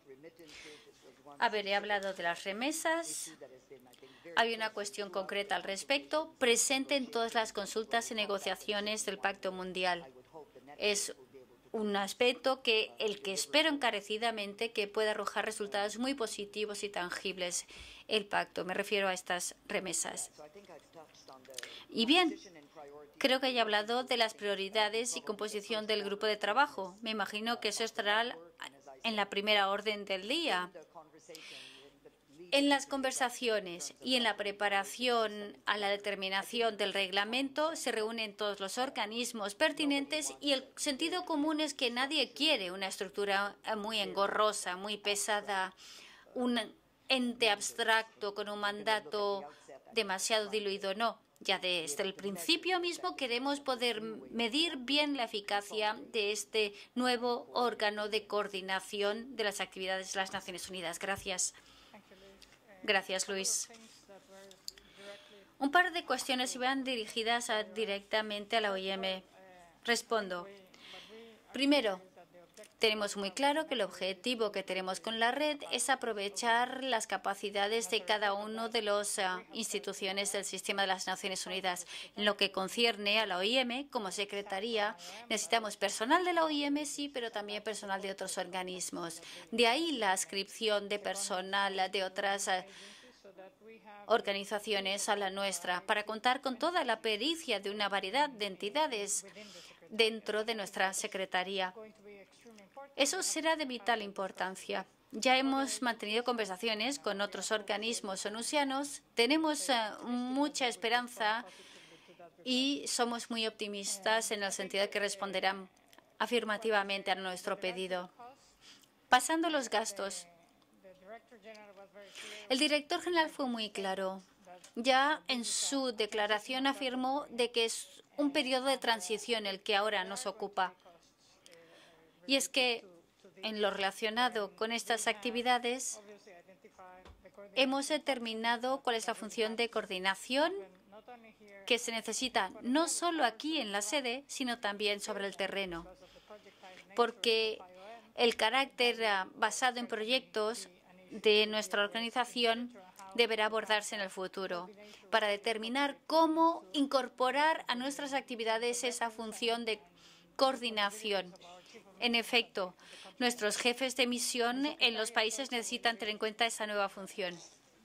He hablado de las remesas. Hay una cuestión concreta al respecto, presente en todas las consultas y negociaciones del Pacto Mundial. Es un aspecto el que espero encarecidamente que pueda arrojar resultados muy positivos y tangibles el pacto. Me refiero a estas remesas. Y bien, creo que he hablado de las prioridades y composición del grupo de trabajo. Me imagino que eso estará en la primera orden del día. En las conversaciones y en la preparación a la determinación del reglamento se reúnen todos los organismos pertinentes y el sentido común es que nadie quiere una estructura muy engorrosa, muy pesada, un ente abstracto con un mandato demasiado diluido. No. Ya desde el principio mismo queremos poder medir bien la eficacia de este nuevo órgano de coordinación de las actividades de las Naciones Unidas. Gracias. Gracias, Luis. Un par de cuestiones iban dirigidas directamente a la OIM. Respondo. Primero, tenemos muy claro que el objetivo que tenemos con la red es aprovechar las capacidades de cada una de las instituciones del sistema de las Naciones Unidas. En lo que concierne a la OIM, como secretaría, necesitamos personal de la OIM, sí, pero también personal de otros organismos. De ahí la adscripción de personal de otras organizaciones a la nuestra, para contar con toda la pericia de una variedad de entidades dentro de nuestra secretaría. Eso será de vital importancia. Ya hemos mantenido conversaciones con otros organismos onusianos, tenemos mucha esperanza y somos muy optimistas en el sentido de que responderán afirmativamente a nuestro pedido. Pasando a los gastos. El director general fue muy claro. Ya en su declaración afirmó de que es un periodo de transición el que ahora nos ocupa. Y es que en lo relacionado con estas actividades hemos determinado cuál es la función de coordinación que se necesita no solo aquí en la sede, sino también sobre el terreno. Porque el carácter basado en proyectos de nuestra organización deberá abordarse en el futuro para determinar cómo incorporar a nuestras actividades esa función de coordinación. En efecto, nuestros jefes de misión en los países necesitan tener en cuenta esa nueva función.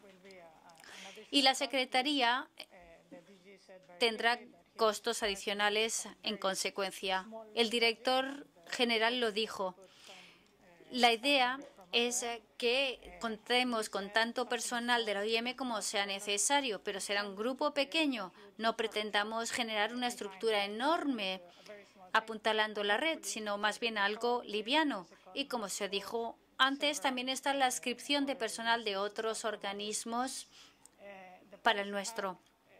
Y la Secretaría tendrá costos adicionales en consecuencia. El director general lo dijo. La idea es que contemos con tanto personal de la OIM como sea necesario, pero será un grupo pequeño. No pretendamos generar una estructura enorme apuntalando la red, sino más bien algo liviano. Y como se dijo antes, también está la adscripción de personal de otros organismos para el nuestro.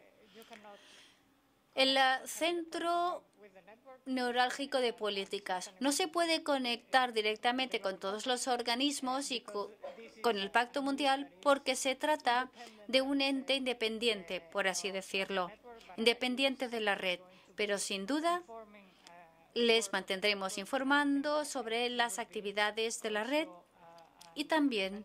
El centro neurálgico de políticas no se puede conectar directamente con todos los organismos y con el Pacto Mundial porque se trata de un ente independiente, por así decirlo, independiente de la red, pero sin duda les mantendremos informando sobre las actividades de la red y también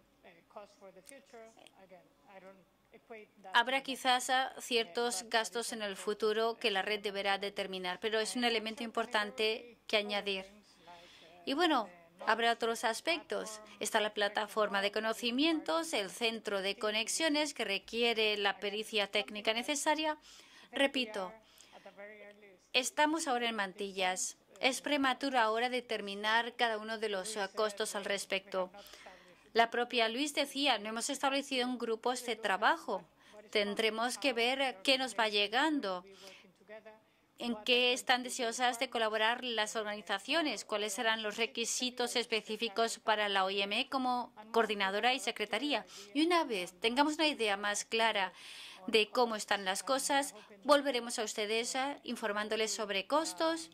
habrá quizás ciertos gastos en el futuro que la red deberá determinar, pero es un elemento importante que añadir. Y bueno, habrá otros aspectos. Está la plataforma de conocimientos, el centro de conexiones que requiere la pericia técnica necesaria. Repito, estamos ahora en mantillas. Es prematuro ahora determinar cada uno de los costos al respecto. La propia Luis decía, no hemos establecido un grupo de trabajo. Tendremos que ver qué nos va llegando, en qué están deseosas de colaborar las organizaciones, cuáles serán los requisitos específicos para la OIM como coordinadora y secretaría. Y una vez tengamos una idea más clara de cómo están las cosas, volveremos a ustedes informándoles sobre costos.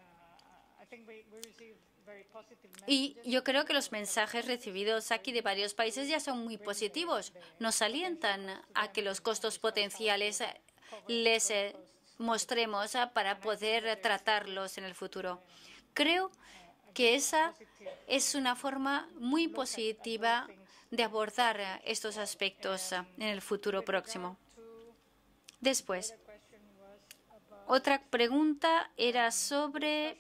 Y yo creo que los mensajes recibidos aquí de varios países ya son muy positivos. Nos alientan a que los costos potenciales les mostremos para poder tratarlos en el futuro. Creo que esa es una forma muy positiva de abordar estos aspectos en el futuro próximo. Después, otra pregunta era sobre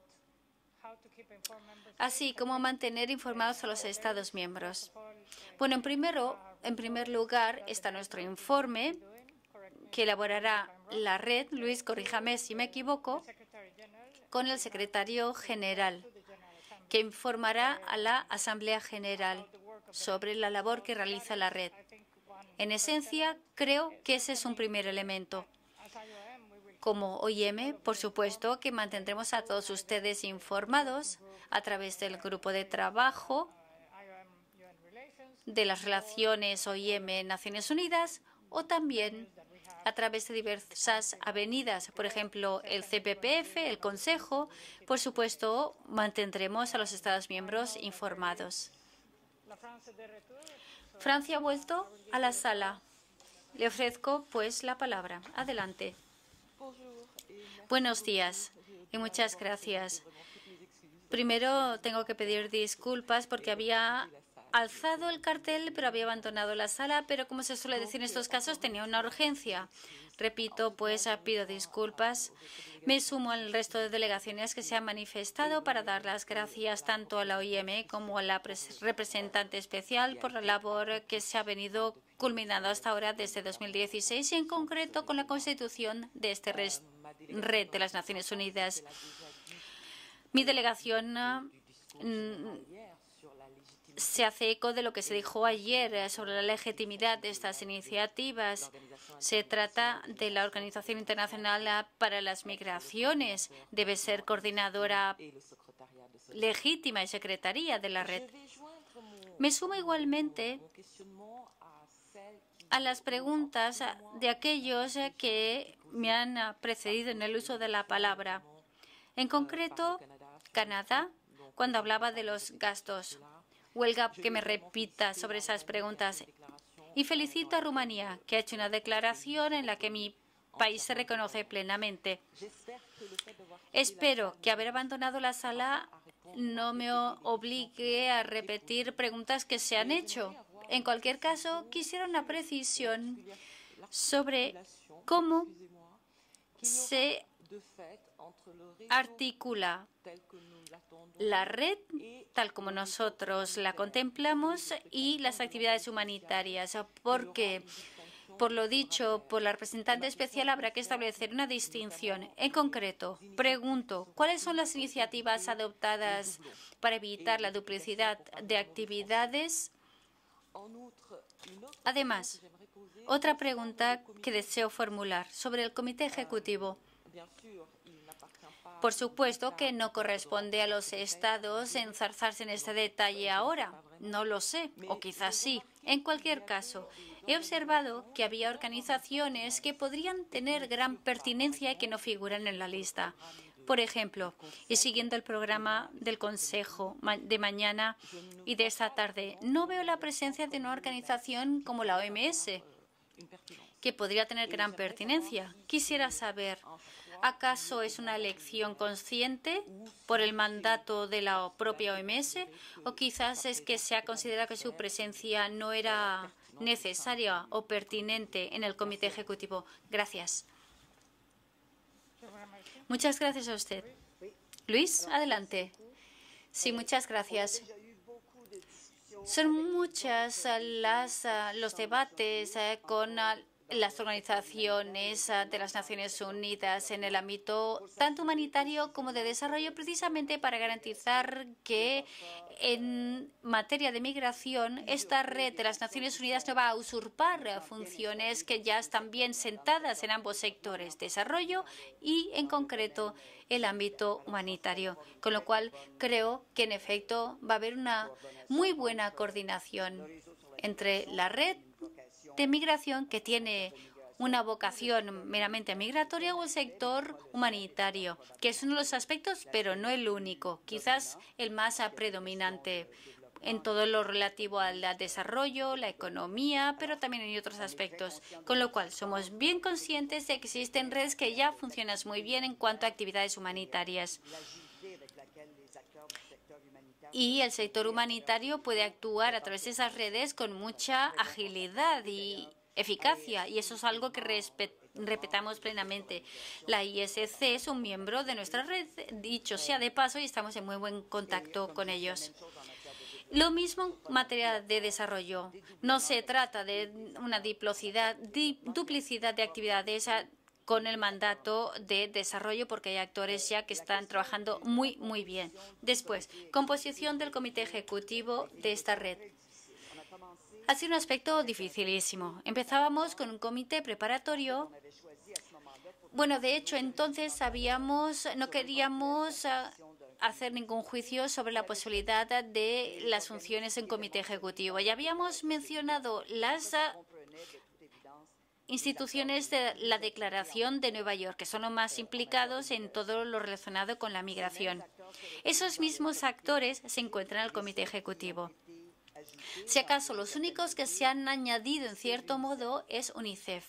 cómo mantener informados a los Estados miembros. Bueno, en primer lugar está nuestro informe que elaborará la red, Luis, corríjame si me equivoco, con el secretario general, que informará a la Asamblea General sobre la labor que realiza la red. En esencia, creo que ese es un primer elemento. Como OIM, por supuesto que mantendremos a todos ustedes informados a través del grupo de trabajo de las relaciones OIM-Naciones Unidas o también a través de diversas avenidas, por ejemplo, el CPPF, el Consejo. Por supuesto, mantendremos a los Estados miembros informados. Francia ha vuelto a la sala. Le ofrezco, pues, la palabra. Adelante. Buenos días y muchas gracias. Primero tengo que pedir disculpas porque había alzado el cartel, pero había abandonado la sala, pero como se suele decir en estos casos, tenía una urgencia. Repito, pues pido disculpas. Me sumo al resto de delegaciones que se han manifestado para dar las gracias tanto a la OIM como a la representante especial por la labor que se ha venido culminando hasta ahora desde 2016 y en concreto con la constitución de esta red de las Naciones Unidas. Mi delegación se hace eco de lo que se dijo ayer sobre la legitimidad de estas iniciativas. Se trata de la Organización Internacional para las Migraciones. Debe ser coordinadora legítima y secretaría de la red. Me sumo igualmente a las preguntas de aquellos que me han precedido en el uso de la palabra. En concreto, Canadá, cuando hablaba de los gastos. Huelga que me repita sobre esas preguntas. Y felicito a Rumanía, que ha hecho una declaración en la que mi país se reconoce plenamente. Espero que haber abandonado la sala no me obligue a repetir preguntas que se han hecho. En cualquier caso, quisiera una precisión sobre cómo se articula la red, tal como nosotros la contemplamos, y las actividades humanitarias, porque, por lo dicho por la representante especial, habrá que establecer una distinción. En concreto, pregunto, ¿cuáles son las iniciativas adoptadas para evitar la duplicidad de actividades? Además, otra pregunta que deseo formular sobre el Comité Ejecutivo. Por supuesto que no corresponde a los Estados enzarzarse en este detalle ahora. No lo sé, o quizás sí. En cualquier caso, he observado que había organizaciones que podrían tener gran pertinencia y que no figuran en la lista. Por ejemplo, y siguiendo el programa del Consejo de mañana y de esta tarde, no veo la presencia de una organización como la OMS, que podría tener gran pertinencia. Quisiera saber, ¿acaso es una elección consciente por el mandato de la propia OMS? ¿O quizás es que se ha considerado que su presencia no era necesaria o pertinente en el Comité Ejecutivo? Gracias. Muchas gracias a usted. Luis, adelante. Sí, muchas gracias. Son muchas los debates con las organizaciones de las Naciones Unidas en el ámbito tanto humanitario como de desarrollo, precisamente para garantizar que en materia de migración esta red de las Naciones Unidas no va a usurpar funciones que ya están bien sentadas en ambos sectores, desarrollo y, en concreto, el ámbito humanitario. Con lo cual, creo que, en efecto, va a haber una muy buena coordinación entre la red de migración, que tiene una vocación meramente migratoria, o el sector humanitario, que es uno de los aspectos, pero no el único, quizás el más predominante en todo lo relativo al desarrollo, la economía, pero también en otros aspectos. Con lo cual, somos bien conscientes de que existen redes que ya funcionan muy bien en cuanto a actividades humanitarias. Y el sector humanitario puede actuar a través de esas redes con mucha agilidad y eficacia, y eso es algo que respetamos plenamente. La ISC es un miembro de nuestra red, dicho sea de paso, y estamos en muy buen contacto con ellos. Lo mismo en materia de desarrollo. No se trata de una duplicidad de actividades con el mandato de desarrollo, porque hay actores ya que están trabajando muy bien. Después, composición del comité ejecutivo de esta red. Ha sido un aspecto dificilísimo. Empezábamos con un comité preparatorio. Bueno, de hecho, entonces no queríamos hacer ningún juicio sobre la posibilidad de las funciones en comité ejecutivo. Ya habíamos mencionado las instituciones de la Declaración de Nueva York, que son los más implicados en todo lo relacionado con la migración. Esos mismos actores se encuentran en el comité ejecutivo. Si acaso los únicos que se han añadido en cierto modo es UNICEF.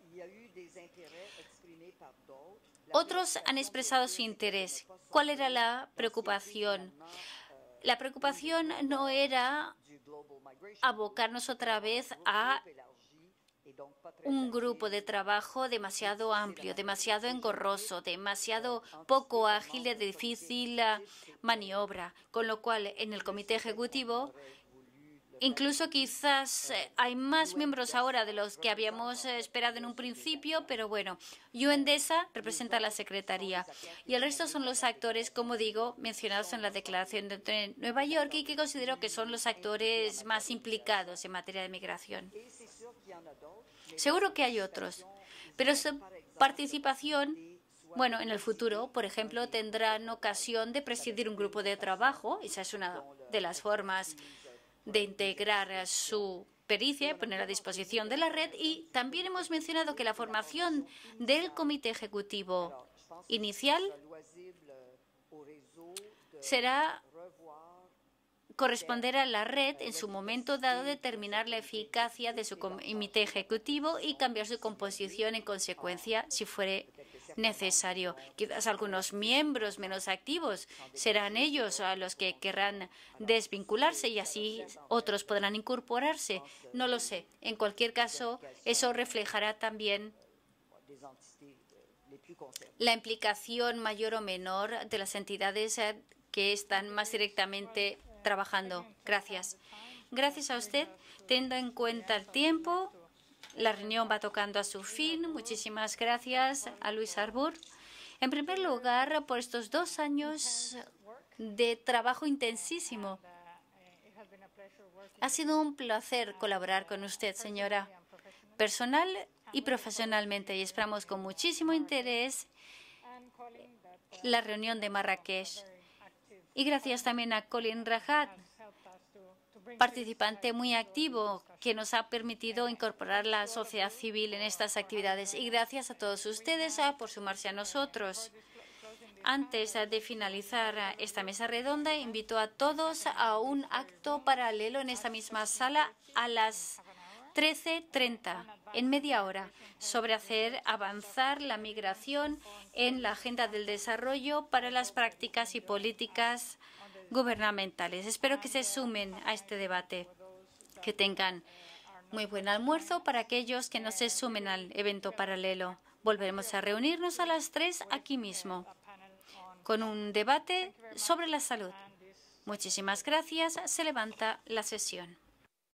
Otros han expresado su interés. ¿Cuál era la preocupación? La preocupación no era abocarnos otra vez a un grupo de trabajo demasiado amplio, demasiado engorroso, demasiado poco ágil y de difícil maniobra, con lo cual en el comité ejecutivo Incluso quizás hay más miembros ahora de los que habíamos esperado en un principio, pero bueno, Endesa representa a la Secretaría y el resto son los actores, como digo, mencionados en la Declaración de Nueva York y que considero que son los actores más implicados en materia de migración. Seguro que hay otros, pero su participación, bueno, en el futuro, por ejemplo, tendrán ocasión de presidir un grupo de trabajo. Esa es una de las formas de integrar su pericia y poner a disposición de la red. Y también hemos mencionado que la formación del comité ejecutivo inicial corresponderá a la red en su momento dado determinar la eficacia de su comité ejecutivo y cambiar su composición en consecuencia si fuere necesario. Quizás algunos miembros menos activos serán ellos a los que querrán desvincularse y así otros podrán incorporarse. No lo sé. En cualquier caso, eso reflejará también la implicación mayor o menor de las entidades que están más directamente trabajando. Gracias. Gracias a usted. Teniendo en cuenta el tiempo, la reunión va tocando a su fin. Muchísimas gracias a Luis Harbour. En primer lugar, por estos 2 años de trabajo intensísimo. Ha sido un placer colaborar con usted, señora, personal y profesionalmente, y esperamos con muchísimo interés la reunión de Marrakech. Y gracias también a Colin Rajat, participante muy activo que nos ha permitido incorporar la sociedad civil en estas actividades. Y gracias a todos ustedes por sumarse a nosotros. Antes de finalizar esta mesa redonda, invito a todos a un acto paralelo en esta misma sala a las 13:30, en media hora, sobre hacer avanzar la migración en la agenda del desarrollo para las prácticas y políticas gubernamentales. Espero que se sumen a este debate. Que tengan muy buen almuerzo para aquellos que no se sumen al evento paralelo. Volveremos a reunirnos a las 3 aquí mismo con un debate sobre la salud. Muchísimas gracias. Se levanta la sesión.